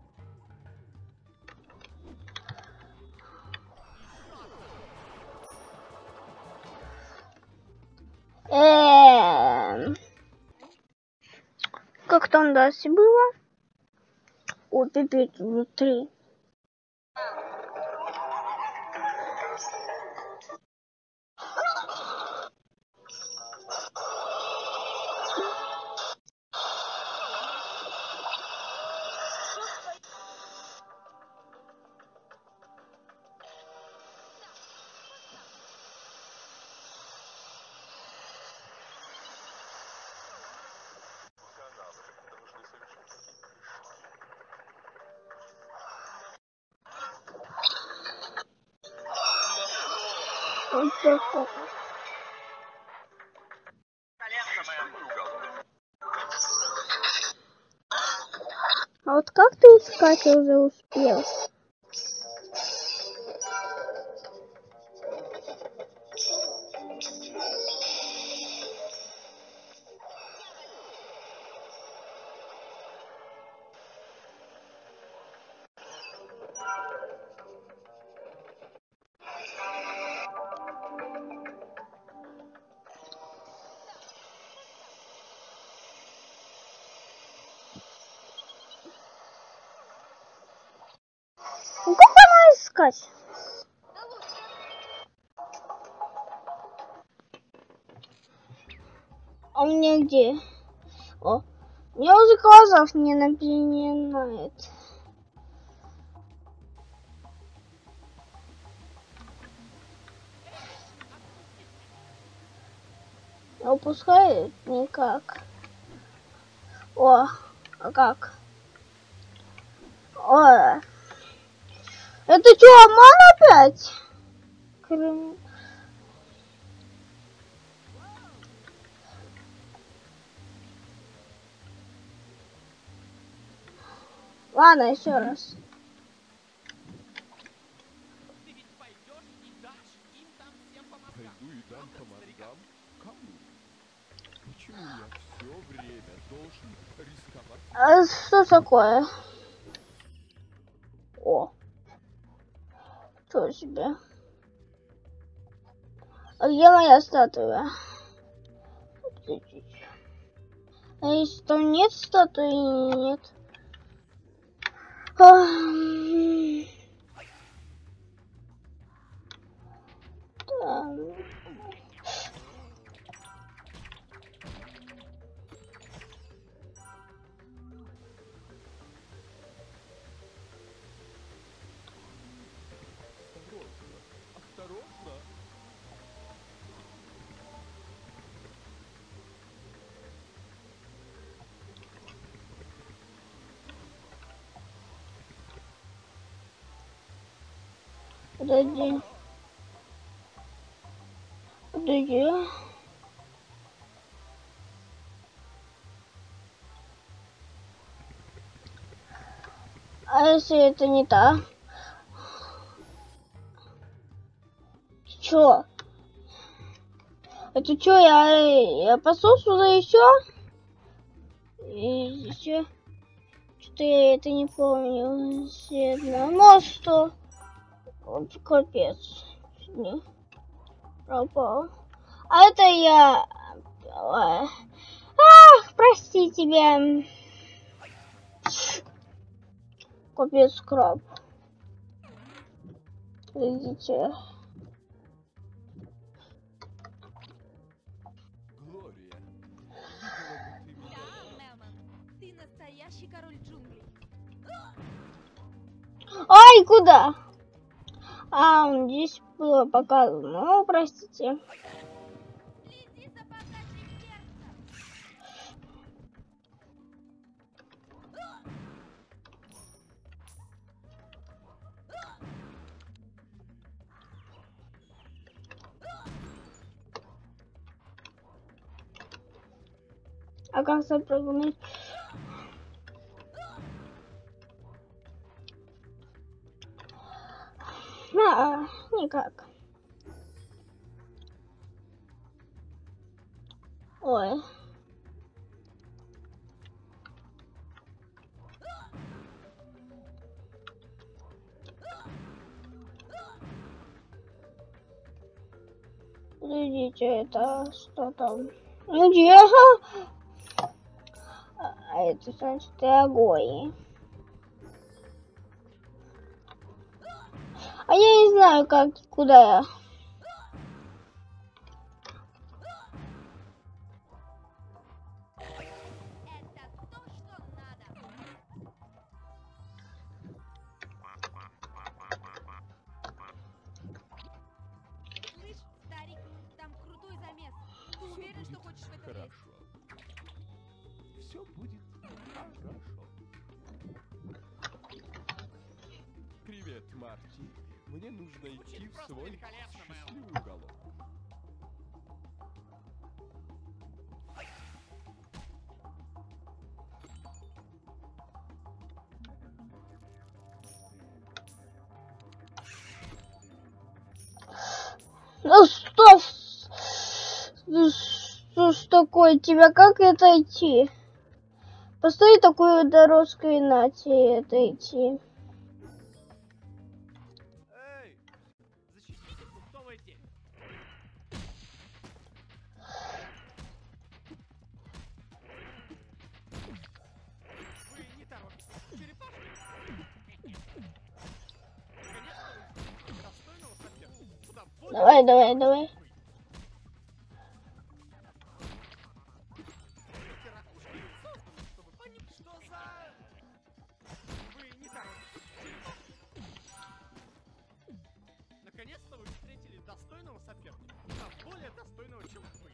Как там дальше было? О, пипец, внутри. А вот как ты искать уже успел? Ну как она искать? А у меня где? О, у меня уже глазов не напоминает. Не упускает никак. О, а как? О, это что, обман опять? Ладно, еще раз. Ты ведь пойдешь и дашь им там всем по мозгам. Пойду и дам по мозгам? Кому? Почему я все время должен рисковать? А что такое? О, что себе? А где моя статуя? А если там нет статуи, нет. Осторожно! Подожди. Подожди. А если это не та? Чё? Это чё, я посол сюда еще? И еще? Что-то я это не помню. Может, что? Вот капец. Не пропал. А это я... Ах, прости тебя. Капец, краб. Видите? Глория, видела бы ты меня. Да, Мелман, ты настоящий король джунглей. Ай, куда? А, здесь было показано. Ну, простите. Следи за подачей перца. А как запрыгнуть? Никак. Ой. Подождите, это что там? Где? А это значит огонь. А я не знаю, как, куда я. Это то, что надо. Слышь, старик, там крутой замес. Ты уверен, что хочешь в это лезть? Хорошо. Все будет хорошо. Привет, Марти. Мне нужно идти в просто свой великолепно, Мэл. счастливый уголок. Ну что ж такое, тебя как это идти? Постой такую дорожку и на тебе это идти. Эй, защитите фруктовое дерево. Вы не торопитесь. Черепашки? Наконец-то достойного соперника. Куда более Давай. вы. Эти ракушки созданы, чтобы понимать, что за... Вы не торопитесь. Черепашки? Наконец-то вы встретили достойного соперника. Куда более достойного, чем вы.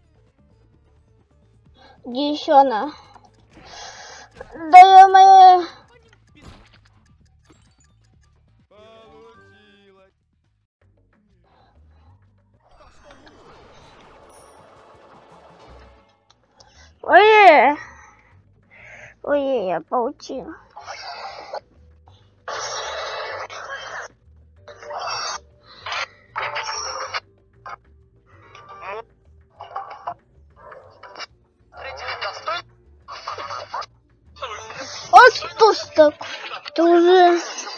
Где еще она? Да ё-моё. Получилось. То, что нужно. Ой, я получила. А что ж так? Ты уже...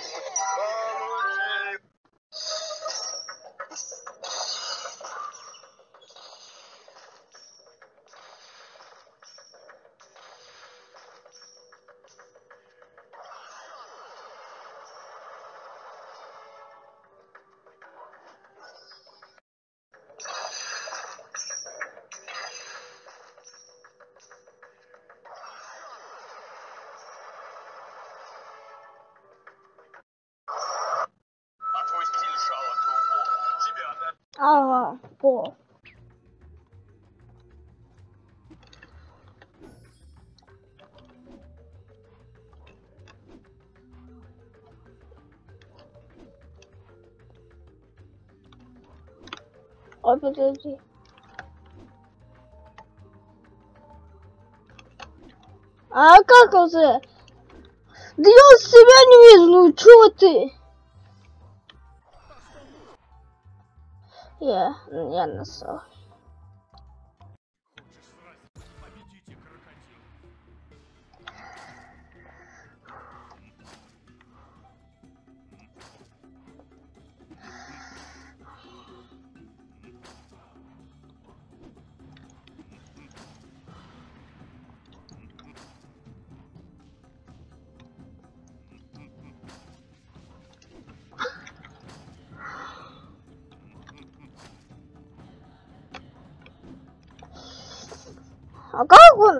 А твой стиль жалок и убог. Тебя, да? Ага, по. Ой, подожди. А как уже? Да я себя не вижу, ну чё ты? Я насал. Хочешь сразить? Победите, крокодил. А как он?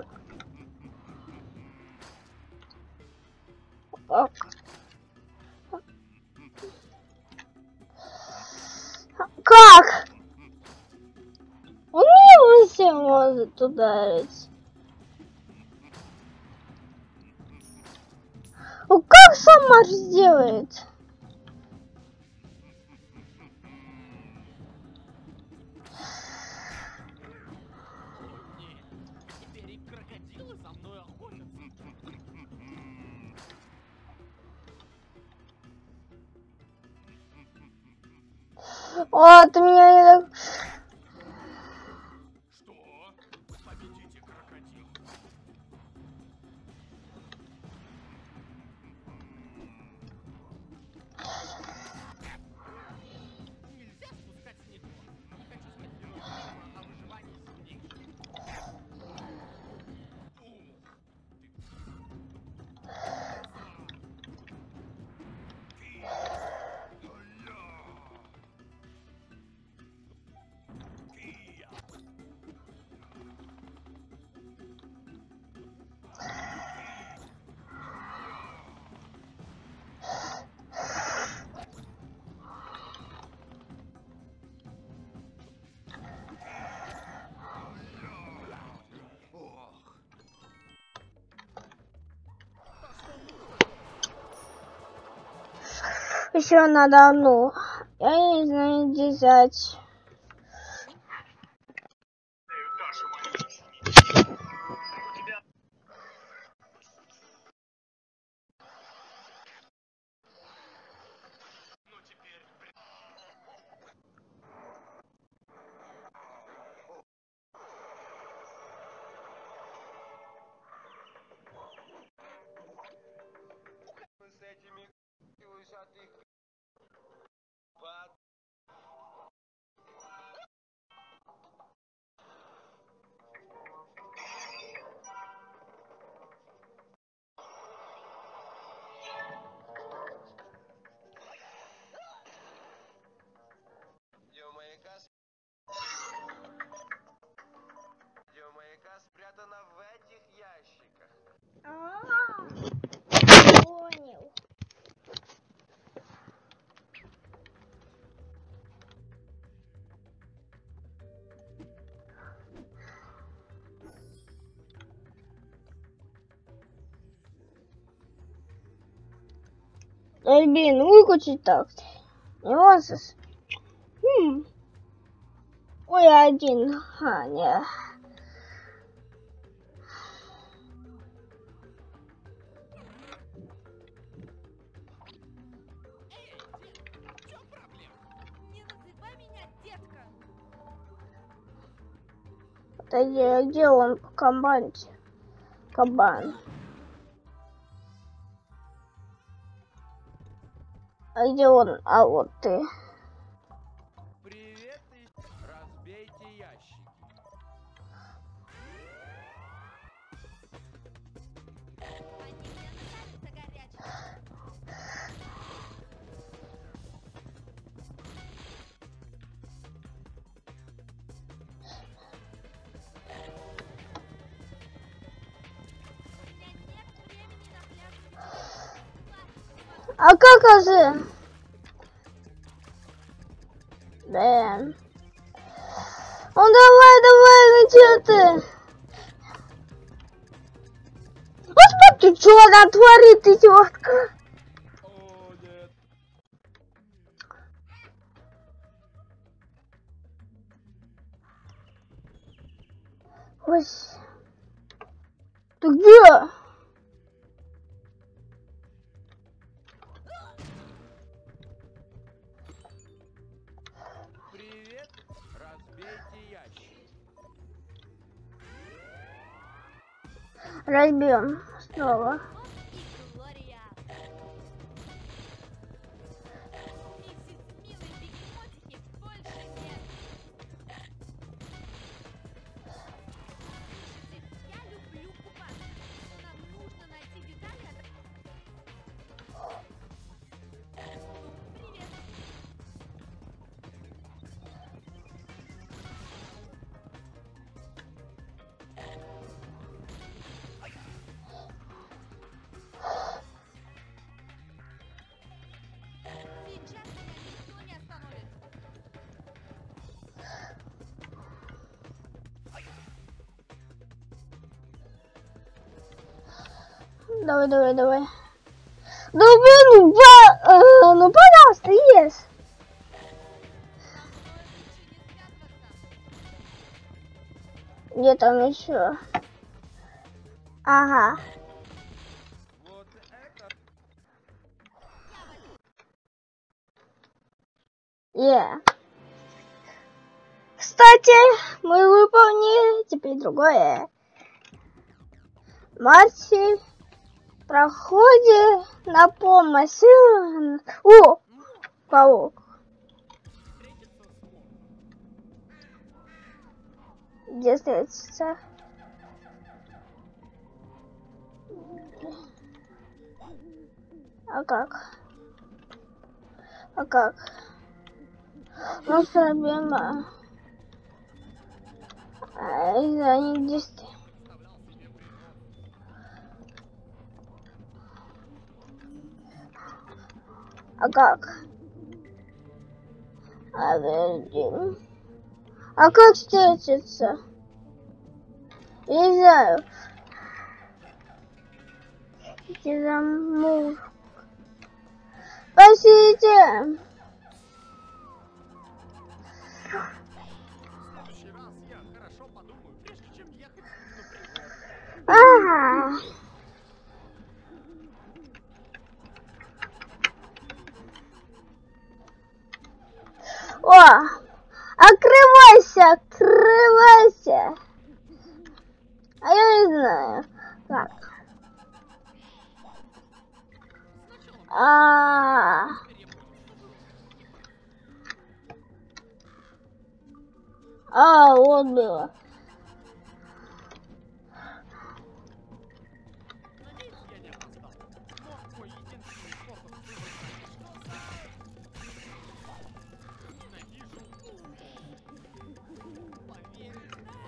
Как? Он не все может ударить. Ну как сама сделает? Нет, теперь и крокодилы за мной охотятся. О, ты меня не так... Что? Победите, крокодил. Нельзя спускать с них глаз. Не хочу стать героем фильма о выживании сильнейших. Еще надо одну Я не знаю, где взять. С этими усатых Маяка спрятана в этих ящиках. Понял. Блин, выключить так. Не можешь. Ой, один. Не. В чем проблема? Не называй меня детка. Где он? Кабанчик. Кабан. А где он? А вот ты. Привет, разбейте ящики. Они мне нравятся горячие. У меня нет времени на пляж. А как же? Блин. Ну давай, ну чё ты? Господи, ты чё она творит, идиотка? О, нет. Ой. Ты где? Привет, разбейте ящики. Разбьем снова. И Глория. Миссис Милый бегемотики больше нет. Я люблю купаться, но нам нужно найти детали от... Привет. Сейчас меня никто не остановит. Давай. Да блин, ну пожалуйста, ешь. Лучше не связываться. Где там еще? Ага. Вот это Кстати, мы выполнили теперь другое. Марси проходит на помощь. О, паук. Где встретиться? А как? Ну, проблема. Из-за них действия. А как? А как встретиться? Я не знаю. Иди за мной. Спасите! хорошо подумаю, прежде чем ехать на природу. Ага. О! Открывайся! Открывайся! А я не знаю. Как? Вот было. Надеюсь, я не опоздал. Может, мой единственный способ вызвать ненавижу. Поверь,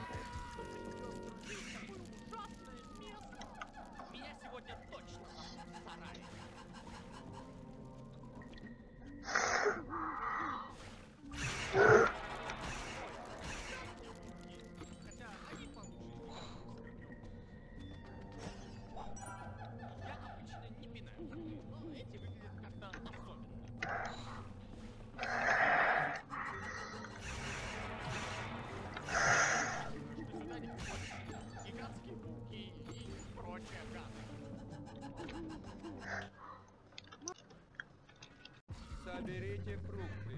такое ужасное место. Меня сегодня точно запрут в сарае. Хотя они получше. Я обычно не пинаю такие, но эти выглядят как-то особенно. Сюда не приходят гигантские пауки и прочая гадость. Соберите фрукты.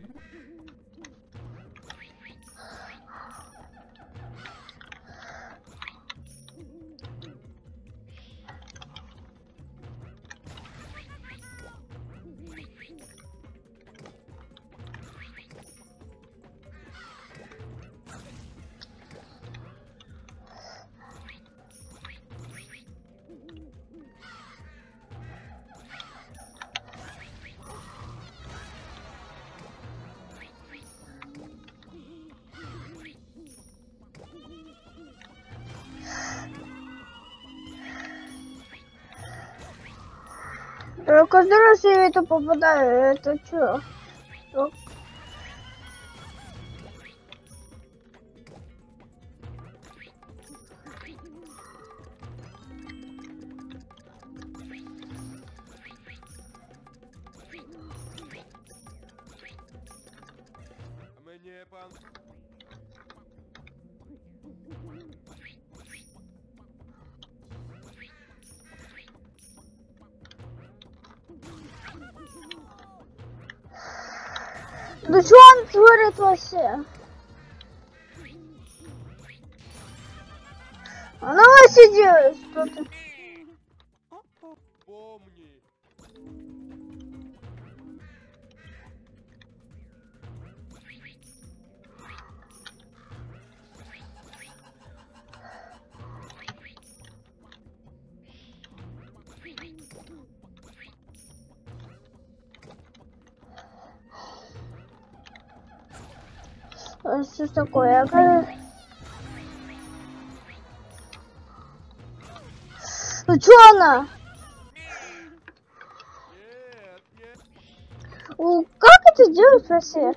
Я каждый раз я это попадаю. Это что? Мне пан... Да что он творит вообще? Она вообще делает что-то. Помни. Что такое? Ну что она? Нет, нет. Как это делать вообще?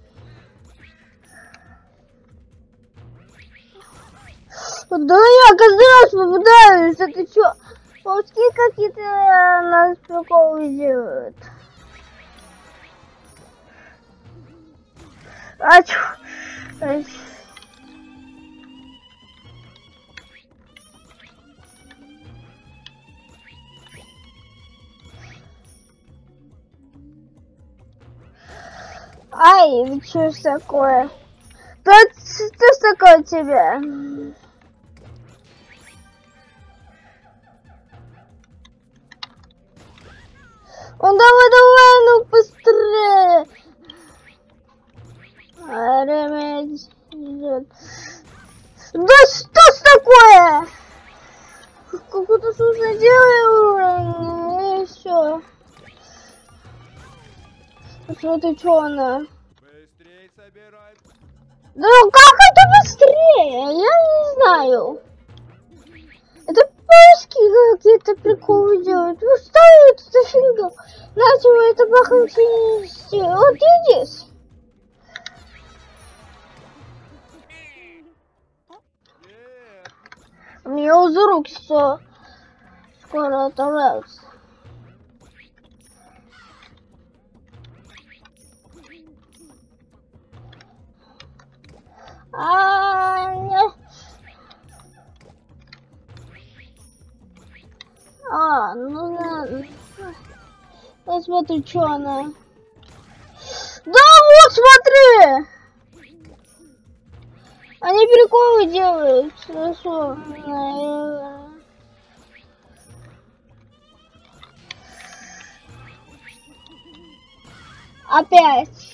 Да я каждый раз попадаюсь, это что? Пауки какие-то нас приколы делают. А чё? Ай, что ж такое? Да что ж такое тебе? Давай, ну быстрее! Время идет. Да что ж такое? Какое-то сложное дело и все. Посмотри, что она. Быстрей собирай. Да как это быстрее? Я не знаю. Это пауки какие-то приколы делают. Ну что это за фигня? Знаете, вы это похотите. Вот видишь? Нет. Мне уже руки все скоро оторваются. посмотрю, что она. Да вот, смотри! Они приколы делают. Хорошо. Опять.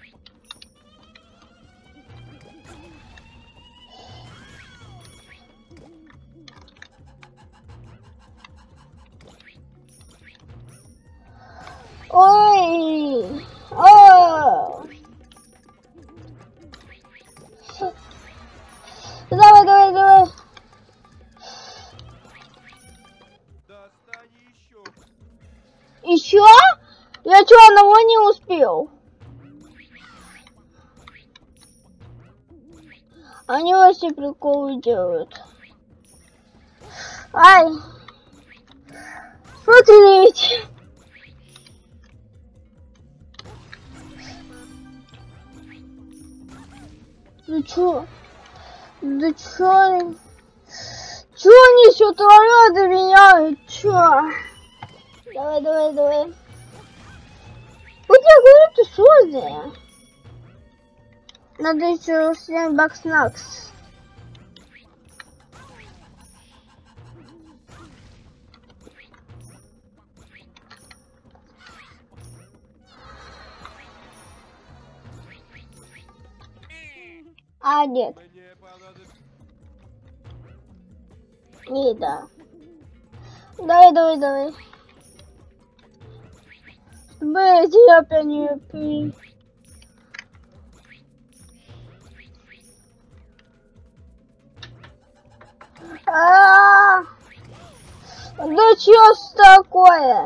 Ой! О! Давай, давай, давай. Достань еще. Еще? Я что, одного не успел? Они вообще приколы делают. Ай! Смотрите! Ну чё? Да чё? Чё они всё творят до меня? Чё? Давай, давай, давай. Вот я говорю, ты сложная. Надо еще снять бакснакс. А, нет. Мне понадобится... Не, да. Давай, давай, давай. Блять, я опять не пью. Да чё ж такое?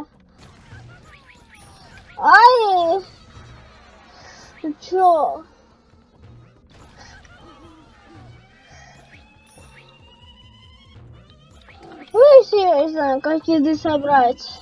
Ай! Ты чё? Ну, серьезно, как еды собрать?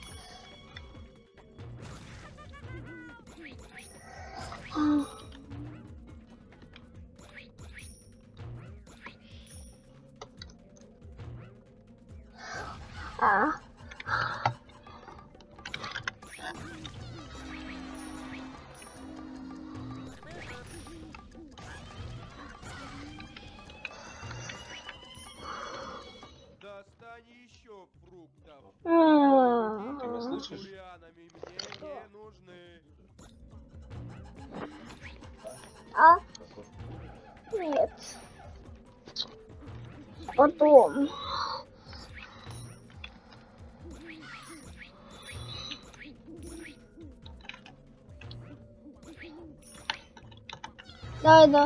Достань еще фруктов. Ты меня слышишь? Бурянами мне не нужны. Нет. Потом. Да.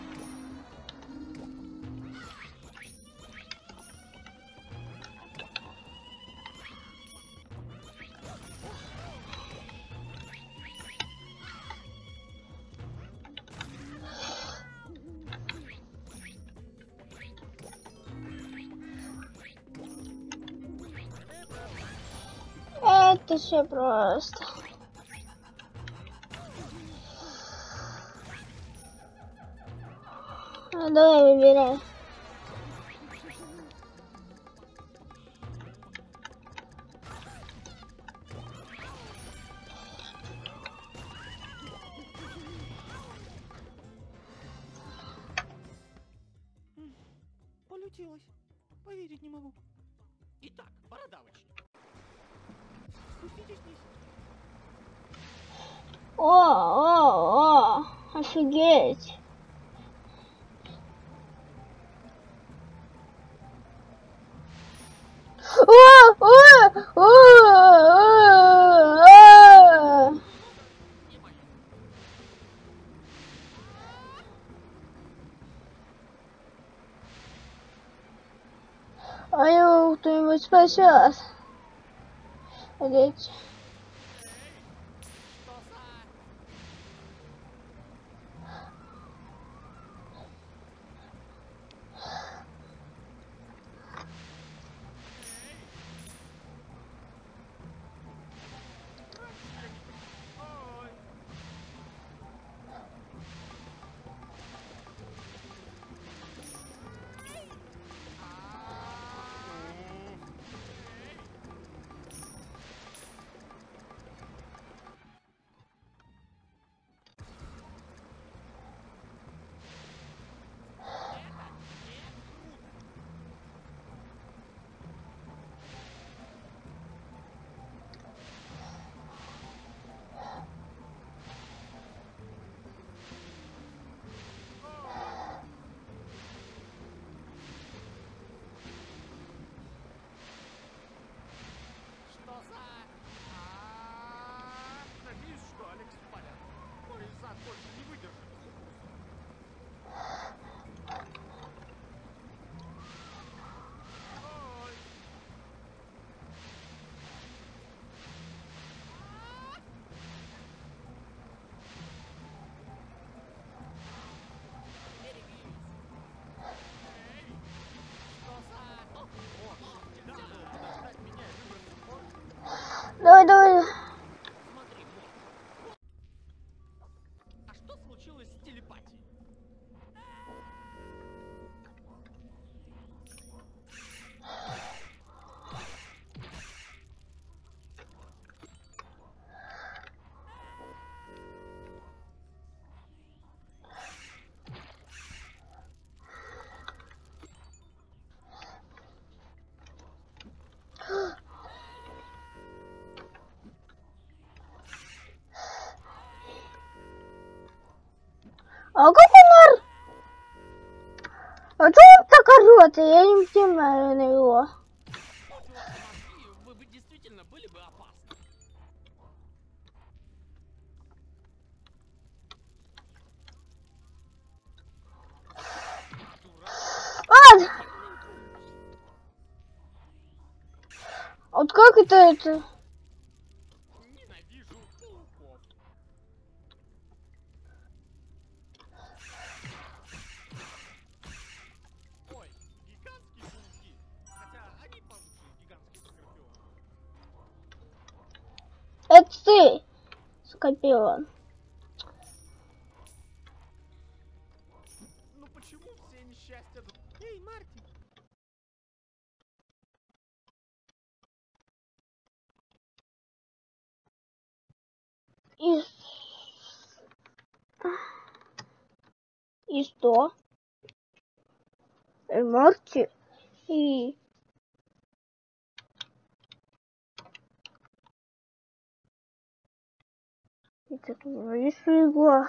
Это все просто. Давай, выбирай. Получилось. Поверить не могу. Итак, бородавочник. Спуститесь вниз. О, офигеть. А его кто-нибудь спасет? Офигеть. А как он А что он так орёт? Я не понимаю на его. Вы действительно были бы опасны. Вот как это? Ненавижу пауков. Ой, гигантские пауки. Хотя они получше гигантских скорпионов. Это ты, скорпион. Ну почему все несчастья... Эй, Марти! И что? Марти и... Это его.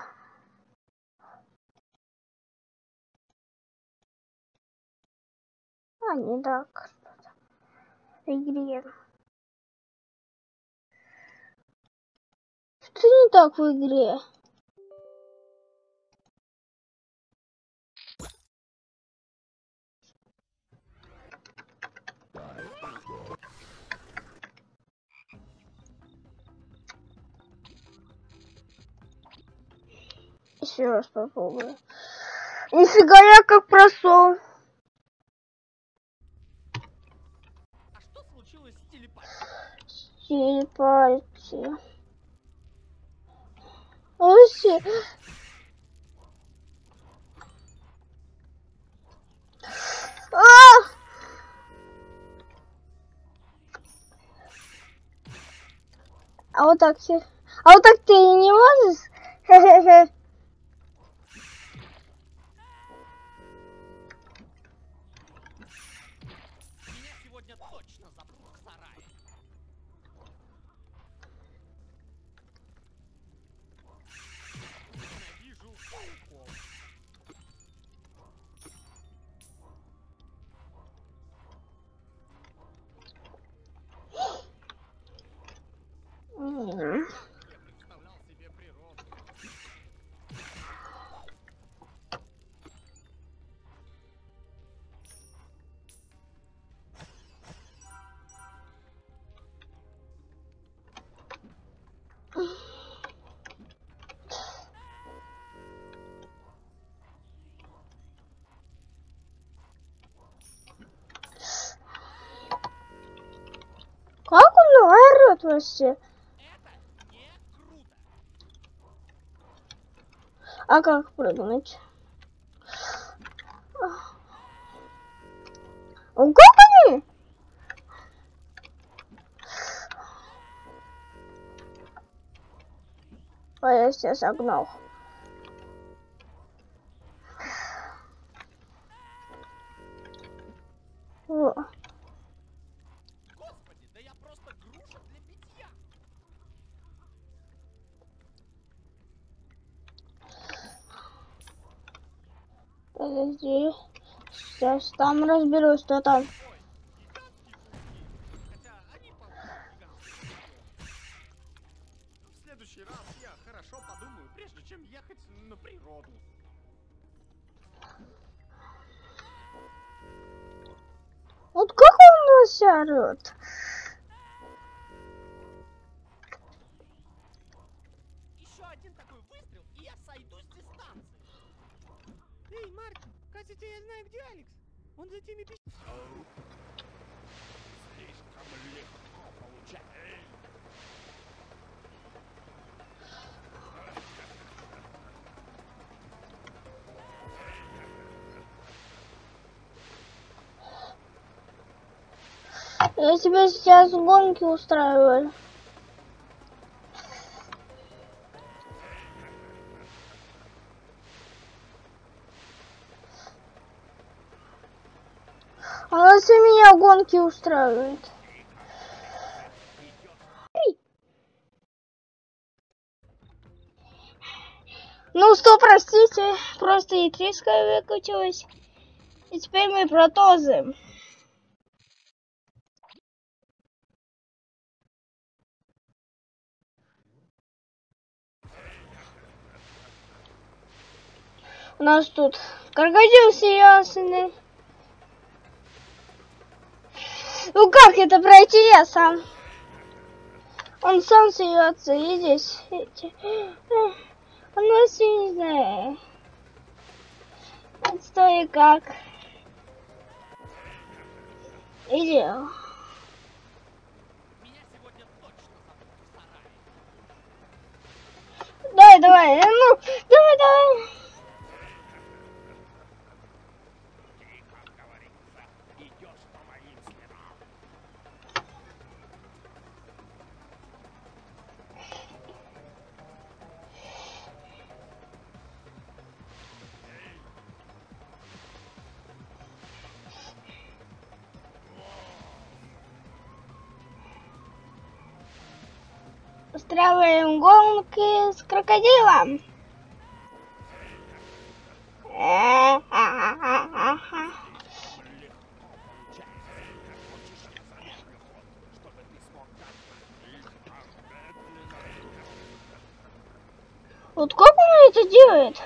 А, не так. В игре. Что не так в игре? Еще раз попробую. Нифига я как просол. А что случилось с телепатией? Телепатия. Вообще. А вот так все. А вот так ты не можешь? Хе-хе-хе. Меня сегодня точно запрут в сарае. Ненавижу пауков. Я представлял себе природу. Как он орёт вообще? Это не круто. А как прыгнуть? Как они? А я себя согнал. О. Господи, да я просто груша для битья. Подожди. Сейчас там разберусь, что там. Ой, гигантские пауки. Хотя они получше гигантских скорпионов. В следующий раз я хорошо подумаю, прежде чем ехать на природу. Вот как он вообще орёт? Еще один такой выстрел, и я сойду с дистанции. Эй, Марти! Кажется, я знаю, где Алекс. Он за теми Слишком легко получать. Я тебе сейчас гонки устраиваю. Она все меня гонки устраивает. Ну что, простите, просто ятриска выкрутилась. И теперь мы продолжим. У нас тут крокодил серьезный. Ну как это пройти я сам? Он сам серьезно, видишь? Он нас не знает. Что и как. Иди. Давай, ну, давай. Устраиваем гонки с крокодилом. Вот как он это делает?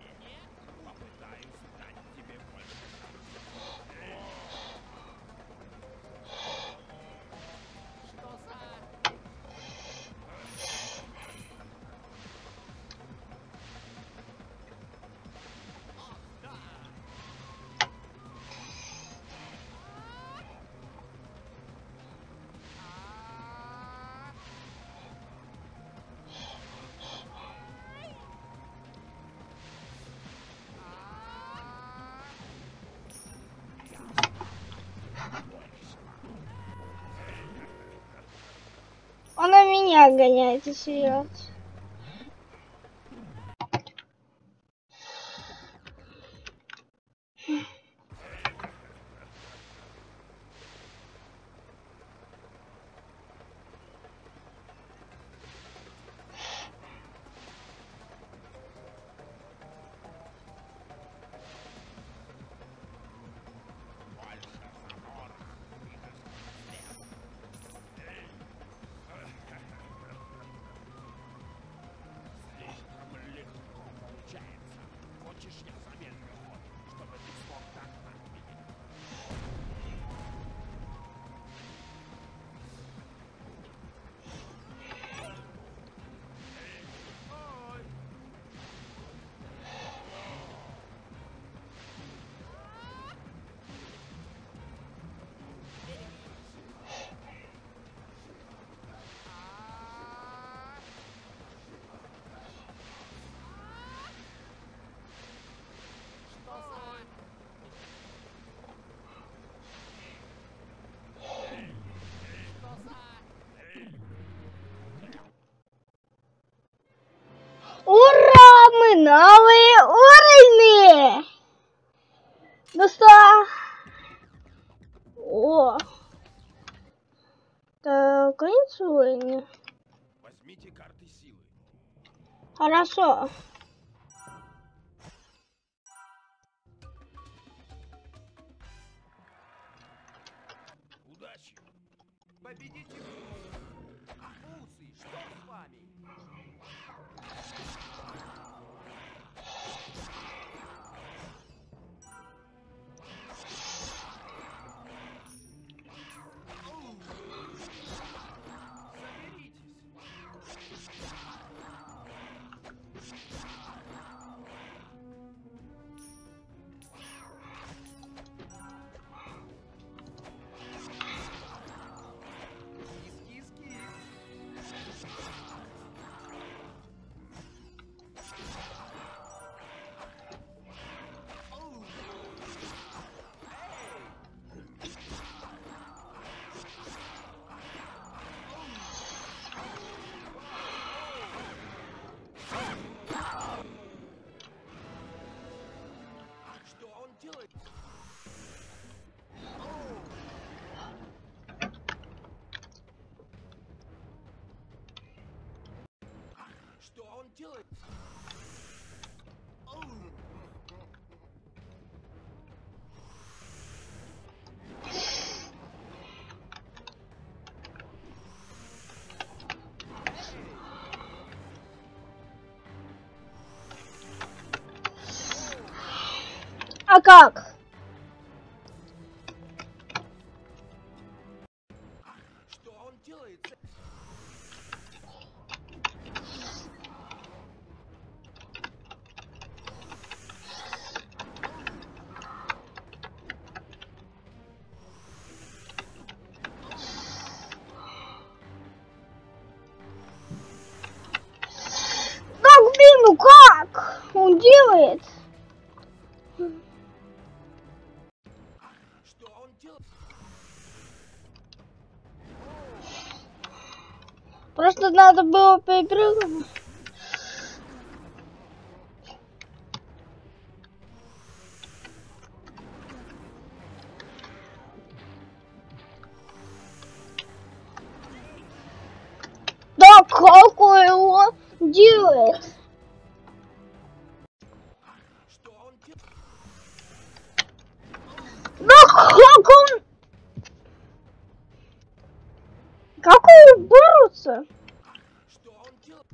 Он на меня гоняет, серьезно. Ура! Мы новые уровни! Ну что? О! Так, конец уровня. Возьмите карты силы. Хорошо. Удачи. Победите! Усы, что с вами? Что он делает? А как? Что он делает? Как, блин, ну как? Он делает? Что он делает? Просто надо было перепрыгнуть. Да как он его делает? Что он делает? Да как он? Как он борется? Что он делает?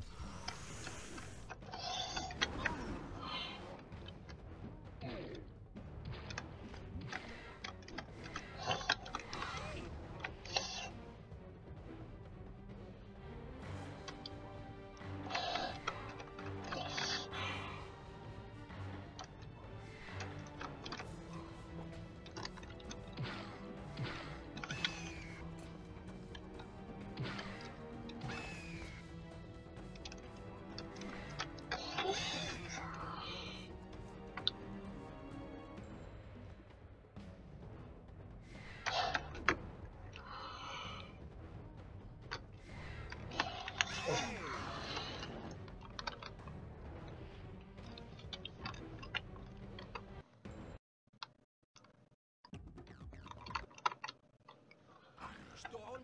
Что он?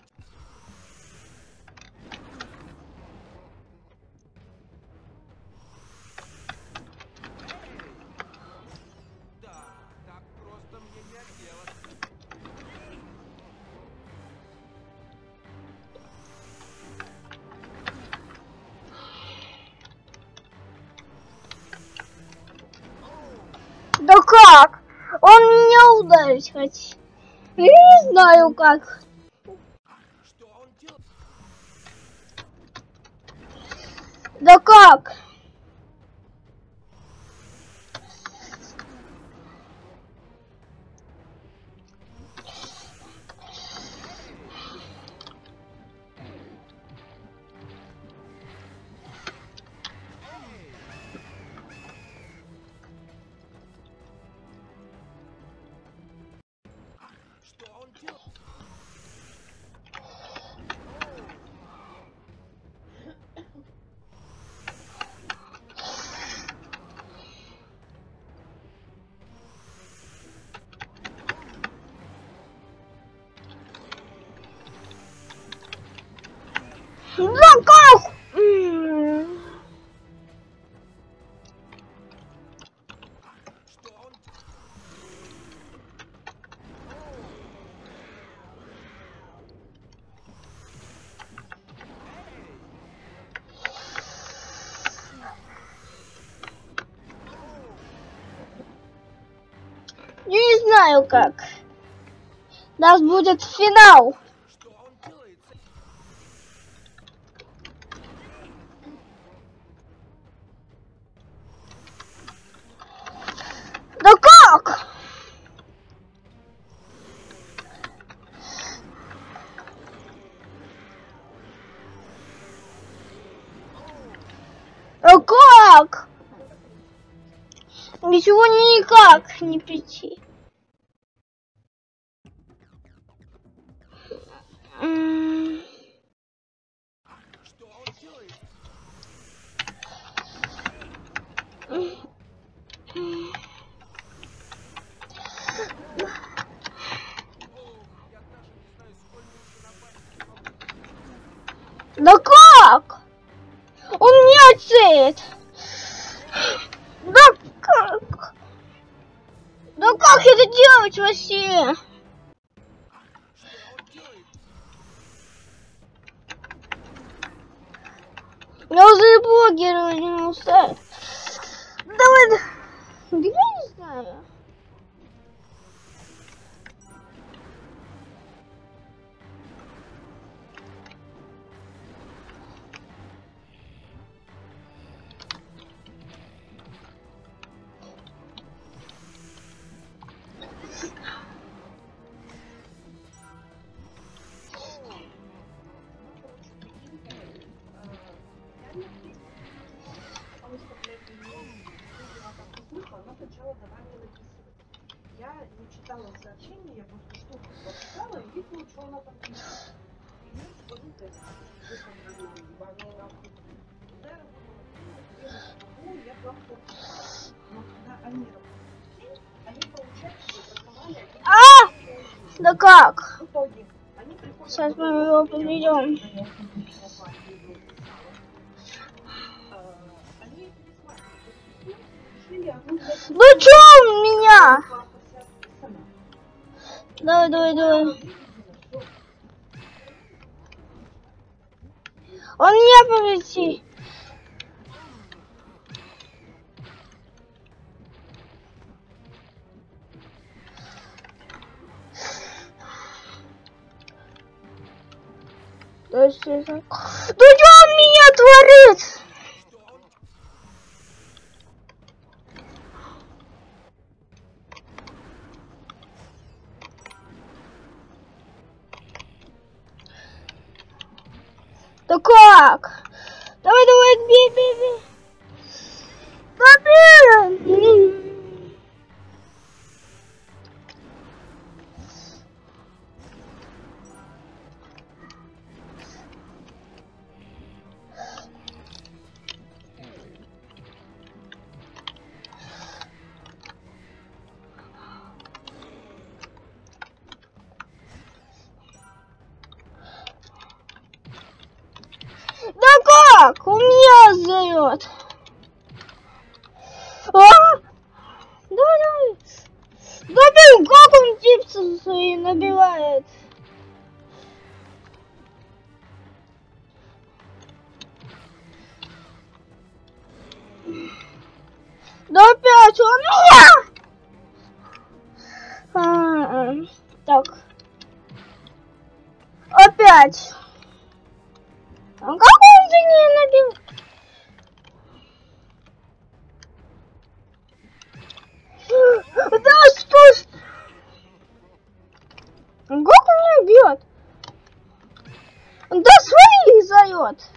Да, так просто мне не отделаться. Да как? Он меня ударить хотел. Я не знаю как. Что он делает? Да как? Что он делает? Да как? Что он? Я не знаю как. У нас будет финал. Что он делает? Да как? Да как? Ничего никак не прийти. Что он делает? Я даже не знаю, сколь лучше напасть. Да как? Он меня целит. Да как? Да как это делать вообще? Что он делает? Я уже блогеру не устаю. Давай. Да я не знаю. Да как? Сейчас мы его подведем. Ну чё он меня? Давай. Он меня победит. Да что он меня творит? Да как? Давай, бей. Да блин! Да как? У меня зовет. Давай. Да блин, как он чипсы свои набивает? Да опять он меня! Так. Опять. А как он за ней набил? Да что ж? Как он меня бьет? Да своих зовет.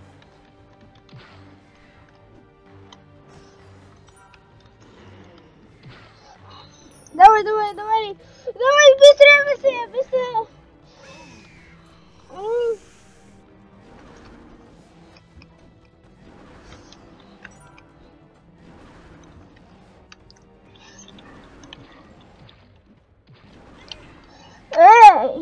Давай. Давай, быстрее. Эй!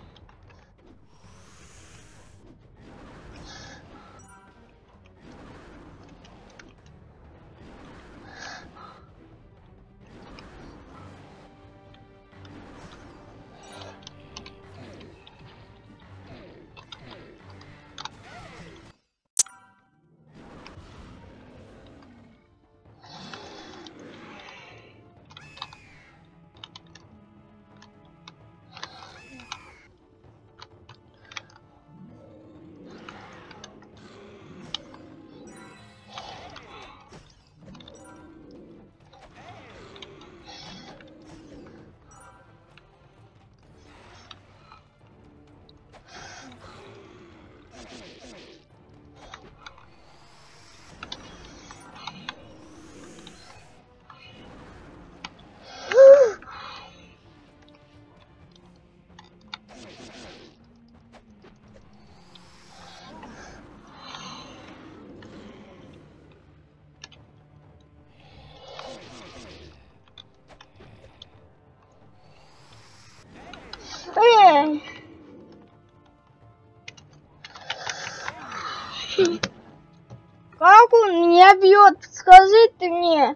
Как он меня бьет? Скажи ты мне.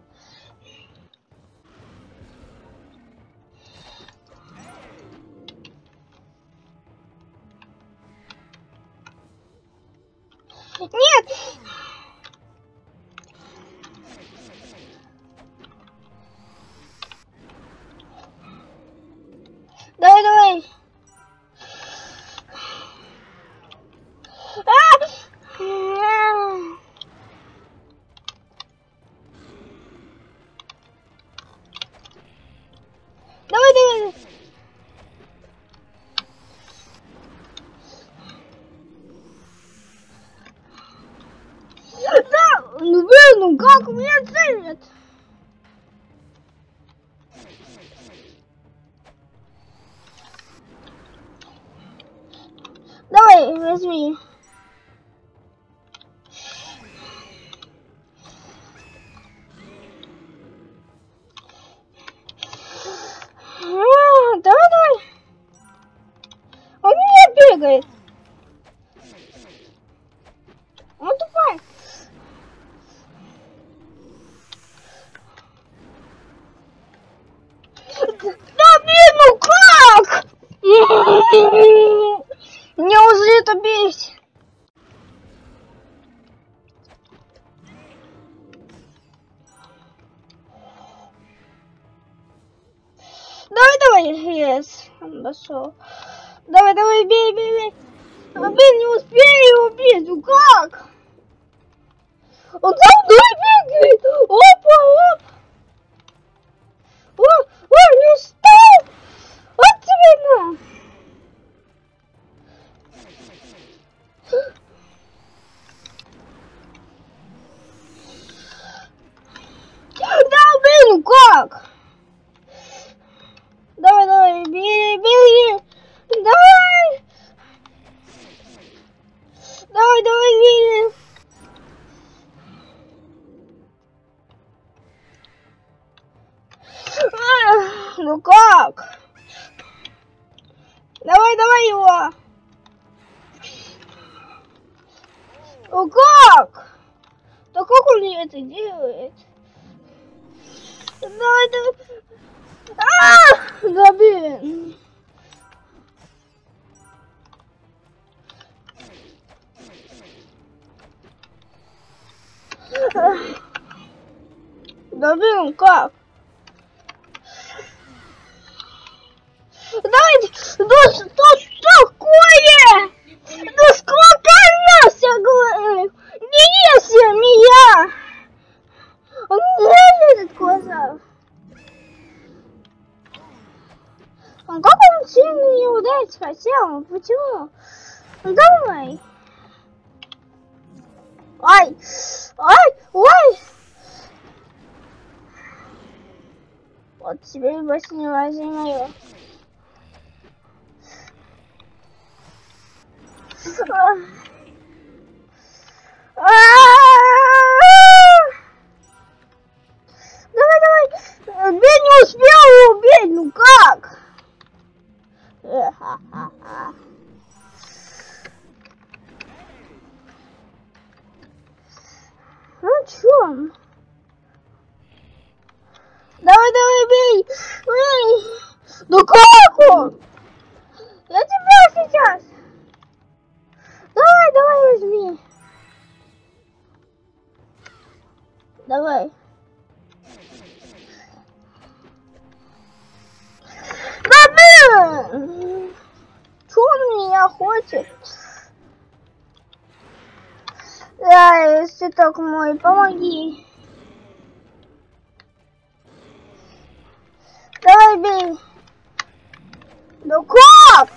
Нет! Давай. Давай. Да, ну как у меня целят? возьми. Давай, давай. Он меня бегает. Он тупой. Да блин, ну как? Меня уже это бесит. Давай, yes, он пошел. Давай, бей, бей, бей. Блин, не успею его убить, ну как? Он за мной бегает. Опа, оп. О, не устал. Вот тебе на. Да, блин, ну как? Давай, бей. Давай, бей. Ну как? Давай его. Ну как? Да как он это делает? Давай. Да блин. Да блин, как? Давайте, что такое? Да сколько раз я говорю? Не ешьте меня! Он не видит глаза. А как он сильно не ударить хотел? Почему? Ну давай. Ай! Вот теперь больше не возьми мою. Давай. Бей, не успел его убить, ну как? Ну чё? Давай, бей! Ну как он? Я тебя сейчас! Давай, возьми! Давай! Да блин! Чё он меня хочет? Да, если так мой, помоги! Давай, бей! Да как?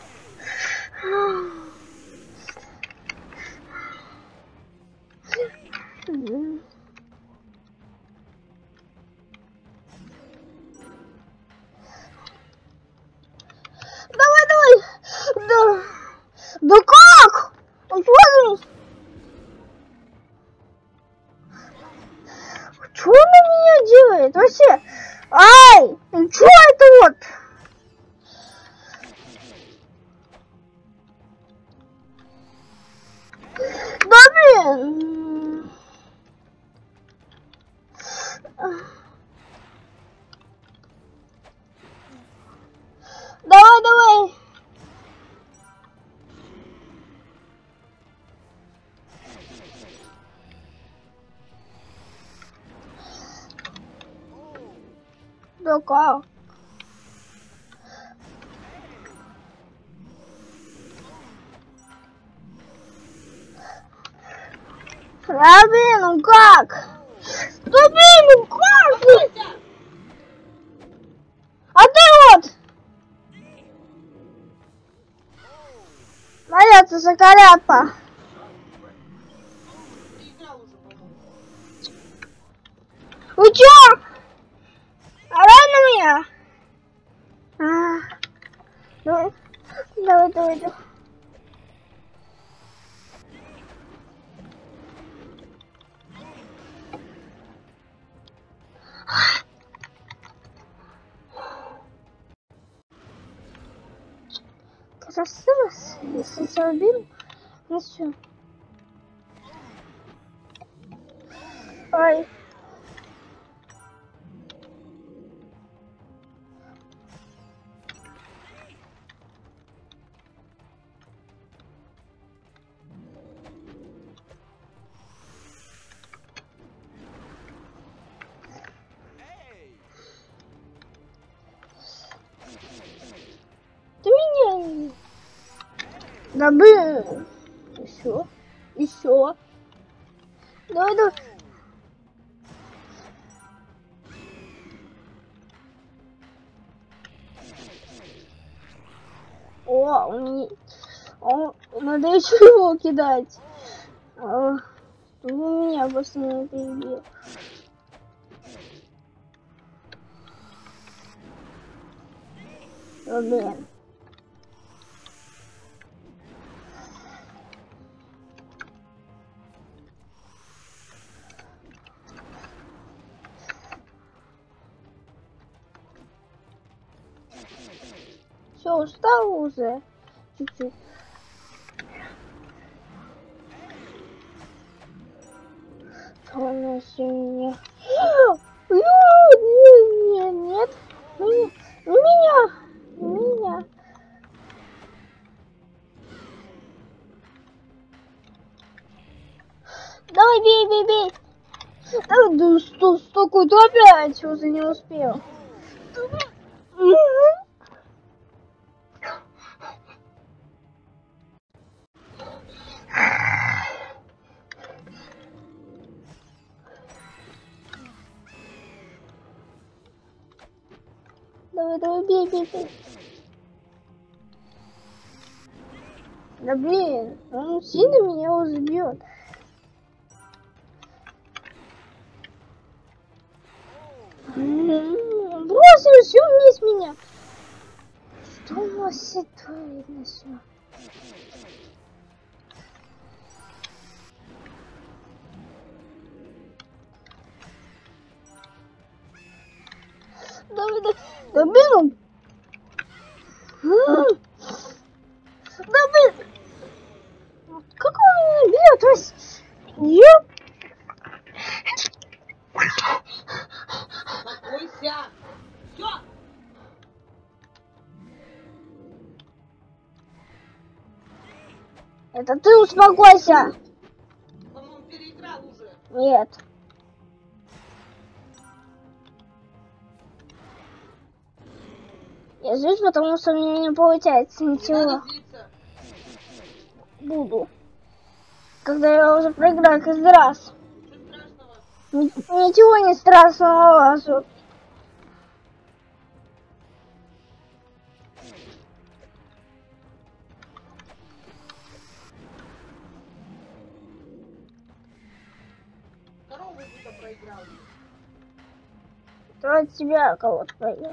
Давай! Да как? Он что он на меня делает? Вообще? Ай! Ну что это вот? Да блин! Давай! Да как? Да блин, ну как? Да блин, ну как? А ты вот! Моя-то закаляпа. Вы чё? Орай на меня? Давай. раз. Если тебя убил, ну все. Ай. Ты меня... Да блин. Еще. Давай. Надо еще его кидать. Меня просто не перебил. Блин. Все, устал уже. Чуть-чуть. Черная семья. Нет. Меня. Давай, бей. Да, столько опять уже не успел. Давай, бей. Да блин, он сильно меня уже бьет. Бросил все вниз меня. Что у вас творит на все? Да блин. Да блин. Как он меня бьет? Успокойся. Все. Это ты успокойся. По-моему, переиграл уже. Нет. Я злюсь, потому что у меня не получается ничего. Буду. Когда я уже проиграю каждый раз. Ничего не страшного. Корову будто проиграл. То от тебя кого-то проиграл.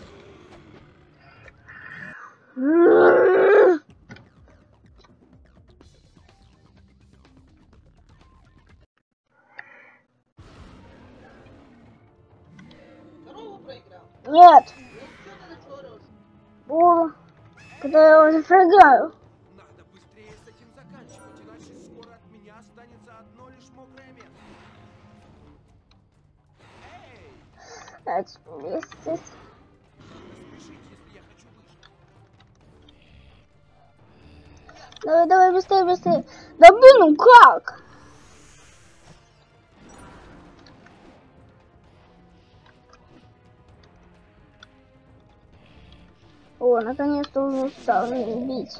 Корову проиграл? Нет. Ну, что ты начал? Буду. Когда я уже проиграю. Надо быстрее с этим заканчивать, иначе скоро от меня останется одно лишь мокрое место. Эй! Это вместе. Спешить, если я хочу выжить. Давай, быстрее. Да блин, ну как? О, наконец-то уже стал бить.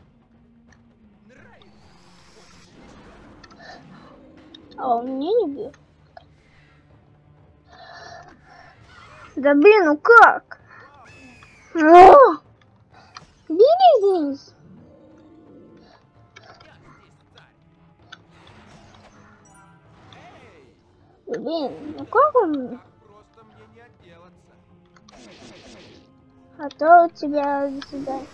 А он меня не бьет? Да блин, ну как? О! Бери здесь. Блин, ну как он? Просто мне не отделаться. А то у тебя до свидания.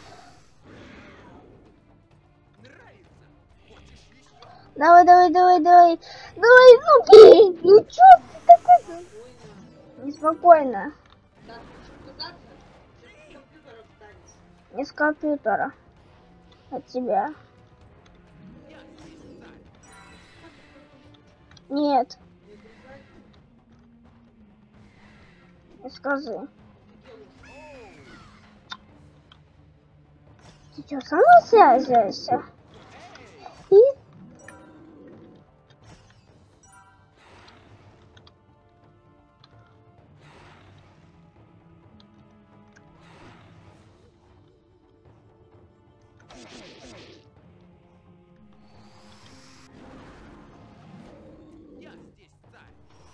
Нравится? Хочешь еще? Давай. Давай, ну блин, ну чё ты такой? Неспокойно. Так, отказаться? Сейчас с компьютера встанешь. Не с компьютера. от тебя. Нет. Скажи. Ты что, со мной связываешься? И? Я здесь царь.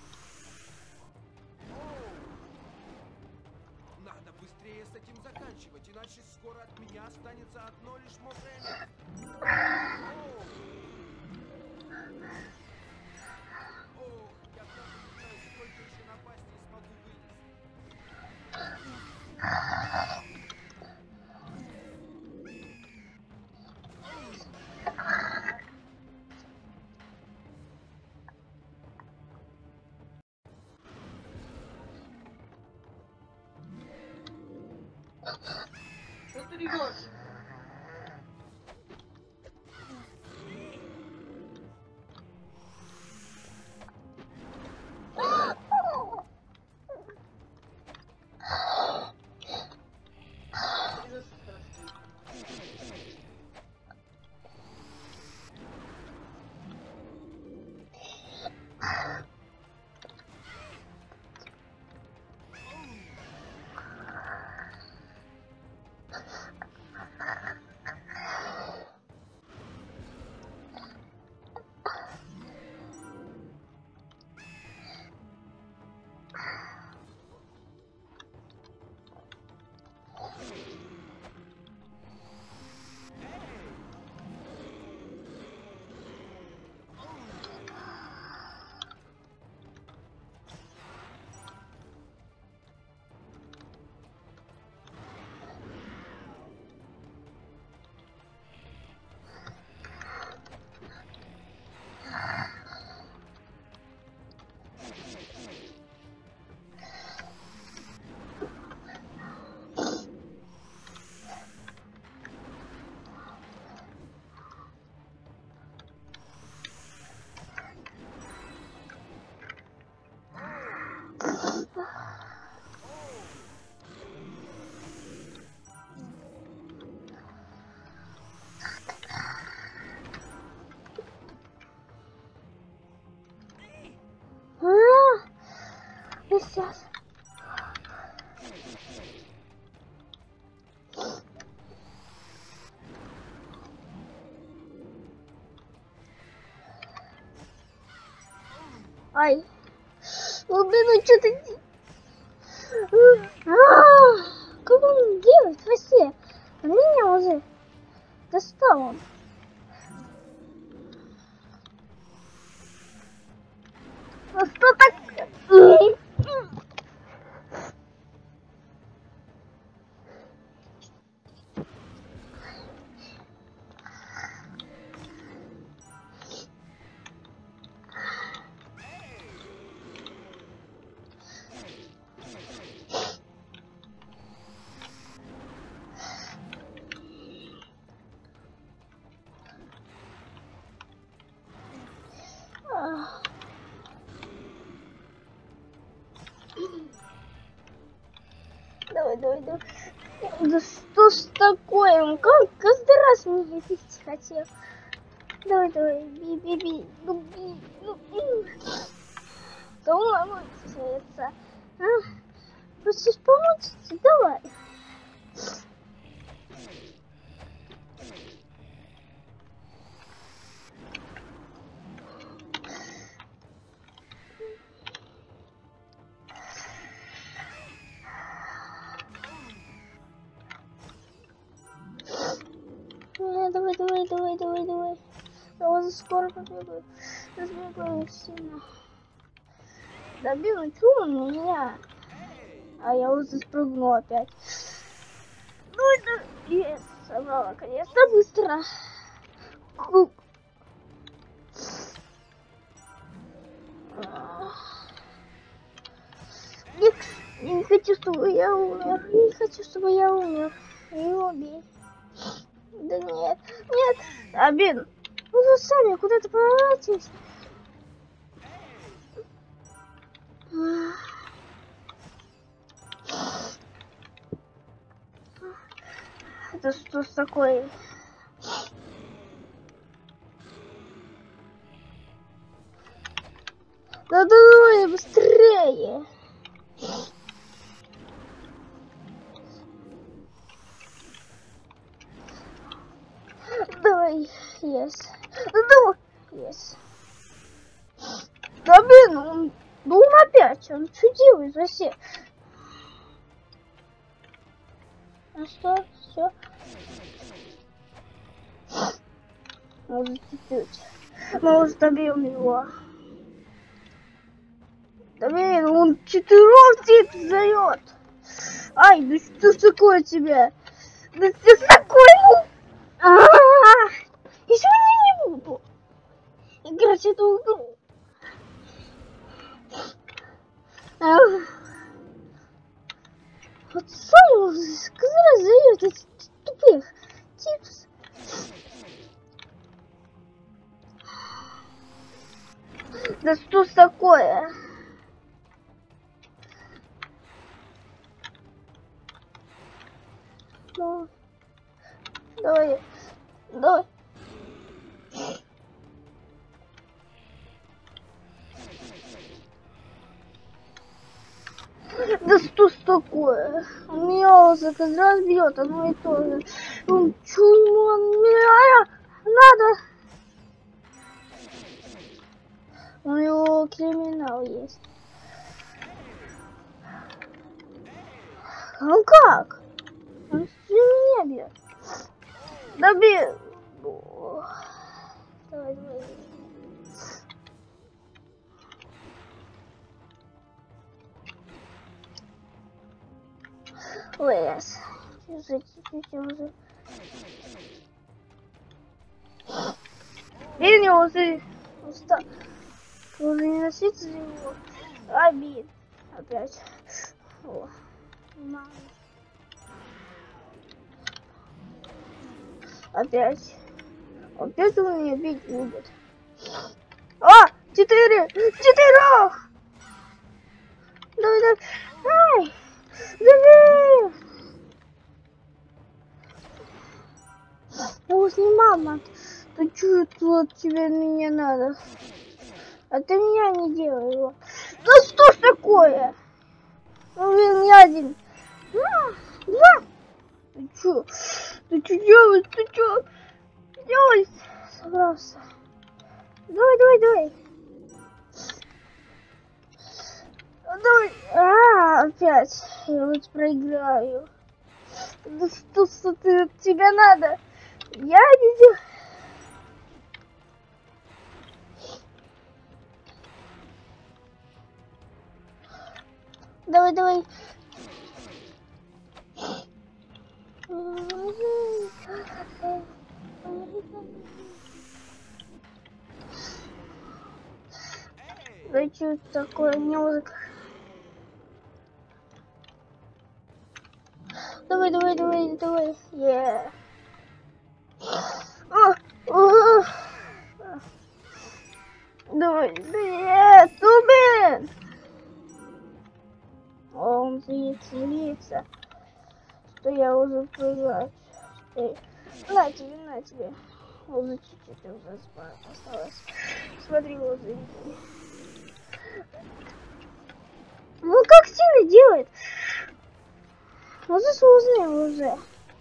Надо быстрее с этим заканчивать, иначе скоро от меня останется одно лишь мокрое место. Ох, я даже не знаю, сколько еще напастей смогу вынести. Что ты ревешь? Сейчас. Ай. Ну, блин, ну что ты... Как он делает вообще? Меня уже достал он. Ну что так... Давай. Да что ж такое? Он как каждый раз меня бить хотел. Давай, би. Ну, кому мучается? А? Хочешь помочь? Давай. Давай. Я уже скоро побегаю. Разбегаю сильно. Добил, чего меня? А я уже спрыгнул опять. Ну это... Yes, собрал наконец-то быстро. Я не хочу, чтобы я умер. Не убей. Да нет. нет, нет. Абин, ну вы сами куда-то поворачиваетесь. Это что ж такое? Да давай быстрее! Давай, yes. Давай, yes. Да блин, он опять, он что делает вообще? А что? Все. Может чуть-чуть. Мы уже добьем его. Да блин, он 4 тип дает. Ай, да что ж такое тебе? Да что ж такое? Я сегодня не буду играть эту игру. Вот сам раздает этих тупых типс. Да что ж такое? Ну, давай, давай. Да что ж такое? Он меня уже каждый раз бьет, одно и то же. Он чего он меня надо? У него криминал есть. Ну как? Он все меня бьет. Да бей. Давай, давай. Ой, яс. Чуть-чуть уже. Блин, я уже устал. Уже не носиться за его. Обид. Опять. О, мама. Опять. Опять он меня бить любит. А! 4! 4! Давай, давай. Ай! Давай! Я уж не мама. Ты чё тут тебе меня надо? А ты меня не делай его. Да что ж такое? Ну, блин, я один. Два. Ты чё? Ты чё делаешь? Ты чё делаешь? Собрался. Давай, давай, давай. Давай. Опять. Я вот проиграю. Да что ты от тебя надо? Я не делаю. Давай, давай. Да что такое, музыка? Давай, давай, давай, давай. Yeah. Давай, нет, блин. Он злится, что я уже проиграю. На тебе, на тебе. Уже чуть-чуть уже осталось. Смотри, вот заведи. Ну как сильно делает? Вот сложно уже.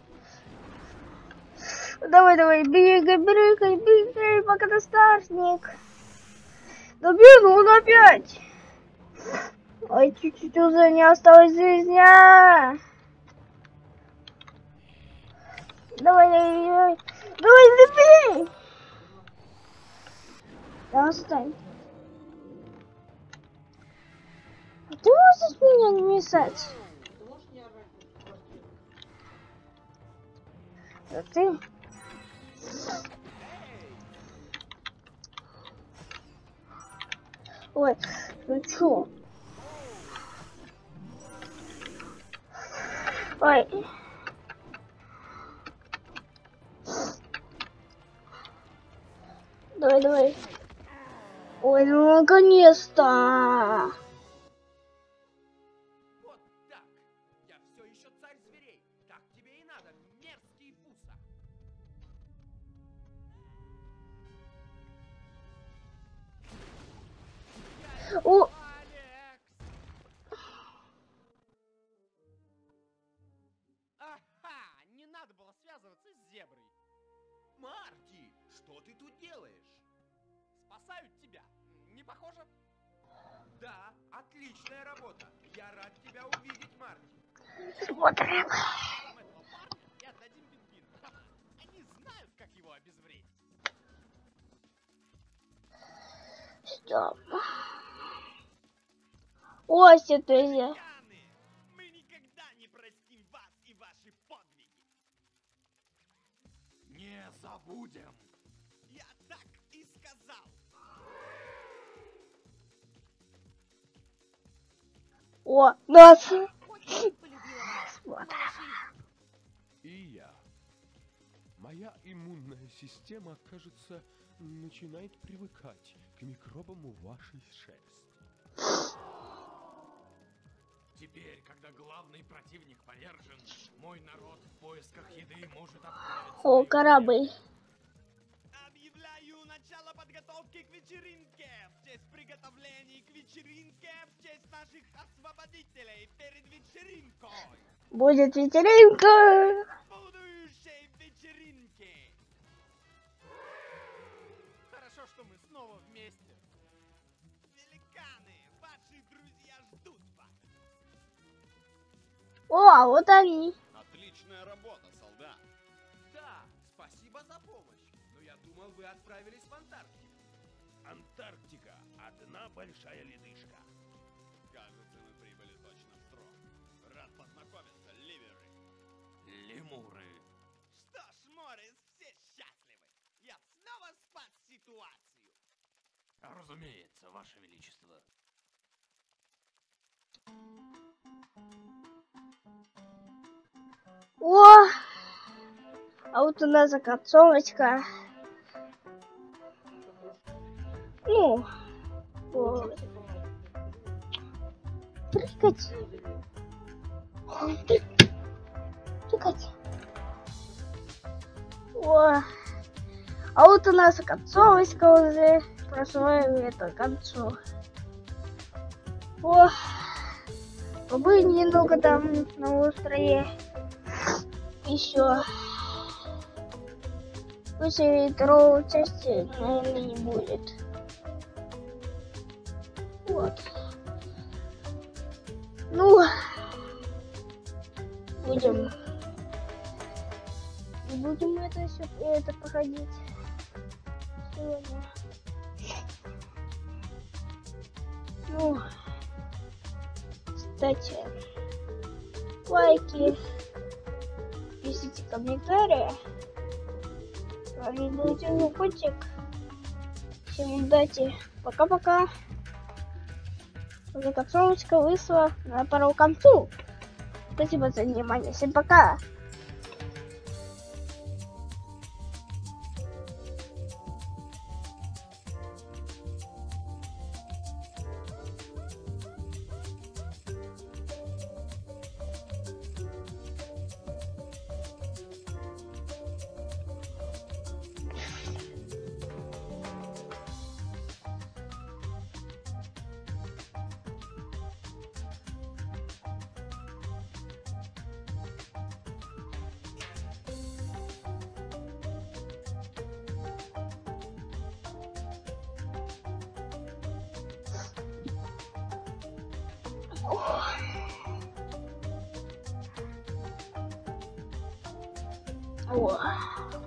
Давай, давай, бегай, бегай, бегай, пока ты старшник. Да блин, он опять. Ой, чуть-чуть уже не осталось жизни. Давай, давай, давай. Давай, забей. Да отстань. А ты можешь меня не мешать? Да ты. Ой, ну чё? Ой. Давай, давай. Ой, ну наконец-то. Вот так. Я все еще царь зверей. Так тебе и надо, мерзкий фуса. О, Ага, не надо было связываться с зеброй. Марти, что ты тут делаешь? Спасают тебя. Не похоже? Да, отличная работа. Я рад тебя увидеть, Марти. смотрим. Этого парня и отдадим Бинбину. Они знают, как его обезвредить. Стоп. Ось это я. Яны, мы никогда не простим вас и ваши подвиги. Не забудем. Я так и сказал. О, нас. Очень полюбила вас. Смотрим. И я. Моя иммунная система, кажется, начинает привыкать к микробам у вашей шерсти. Теперь, когда главный противник повержен, мой народ в поисках еды может отправиться. О, на корабль. Объявляю начало подготовки к вечеринке. В честь приготовлений к вечеринке, в честь наших освободителей перед вечеринкой. Будет вечеринка. Будущей вечеринки. Хорошо, что мы снова вместе. Великаны, ваши друзья ждут вас. О, вот они. Отличная работа, солдат. Да, спасибо за помощь. Но я думал, вы отправились в Антарктику. Антарктика – одна большая ледышка. Кажется, мы прибыли точно в срок. Рад познакомиться, ливеры. Лемуры. Что ж, Моррис, все счастливы. Я снова спас ситуацию. Разумеется, Ваше Величество. О, а вот у нас законцовочка. Ну, вот. Прыгать. Прыгать. О, а вот у нас концовочка уже. Просуваем это к концу. О, побыть немного там на острове. Еще. После второй части, наверное, не будет. Вот. Ну, будем это проходить сегодня. Ну, кстати, лайки, пишите комментарии, рекомендуйте звукотик. Всем удачи, пока-пока. Законцовочка вышла на пора к концу. Спасибо за внимание, всем пока. О.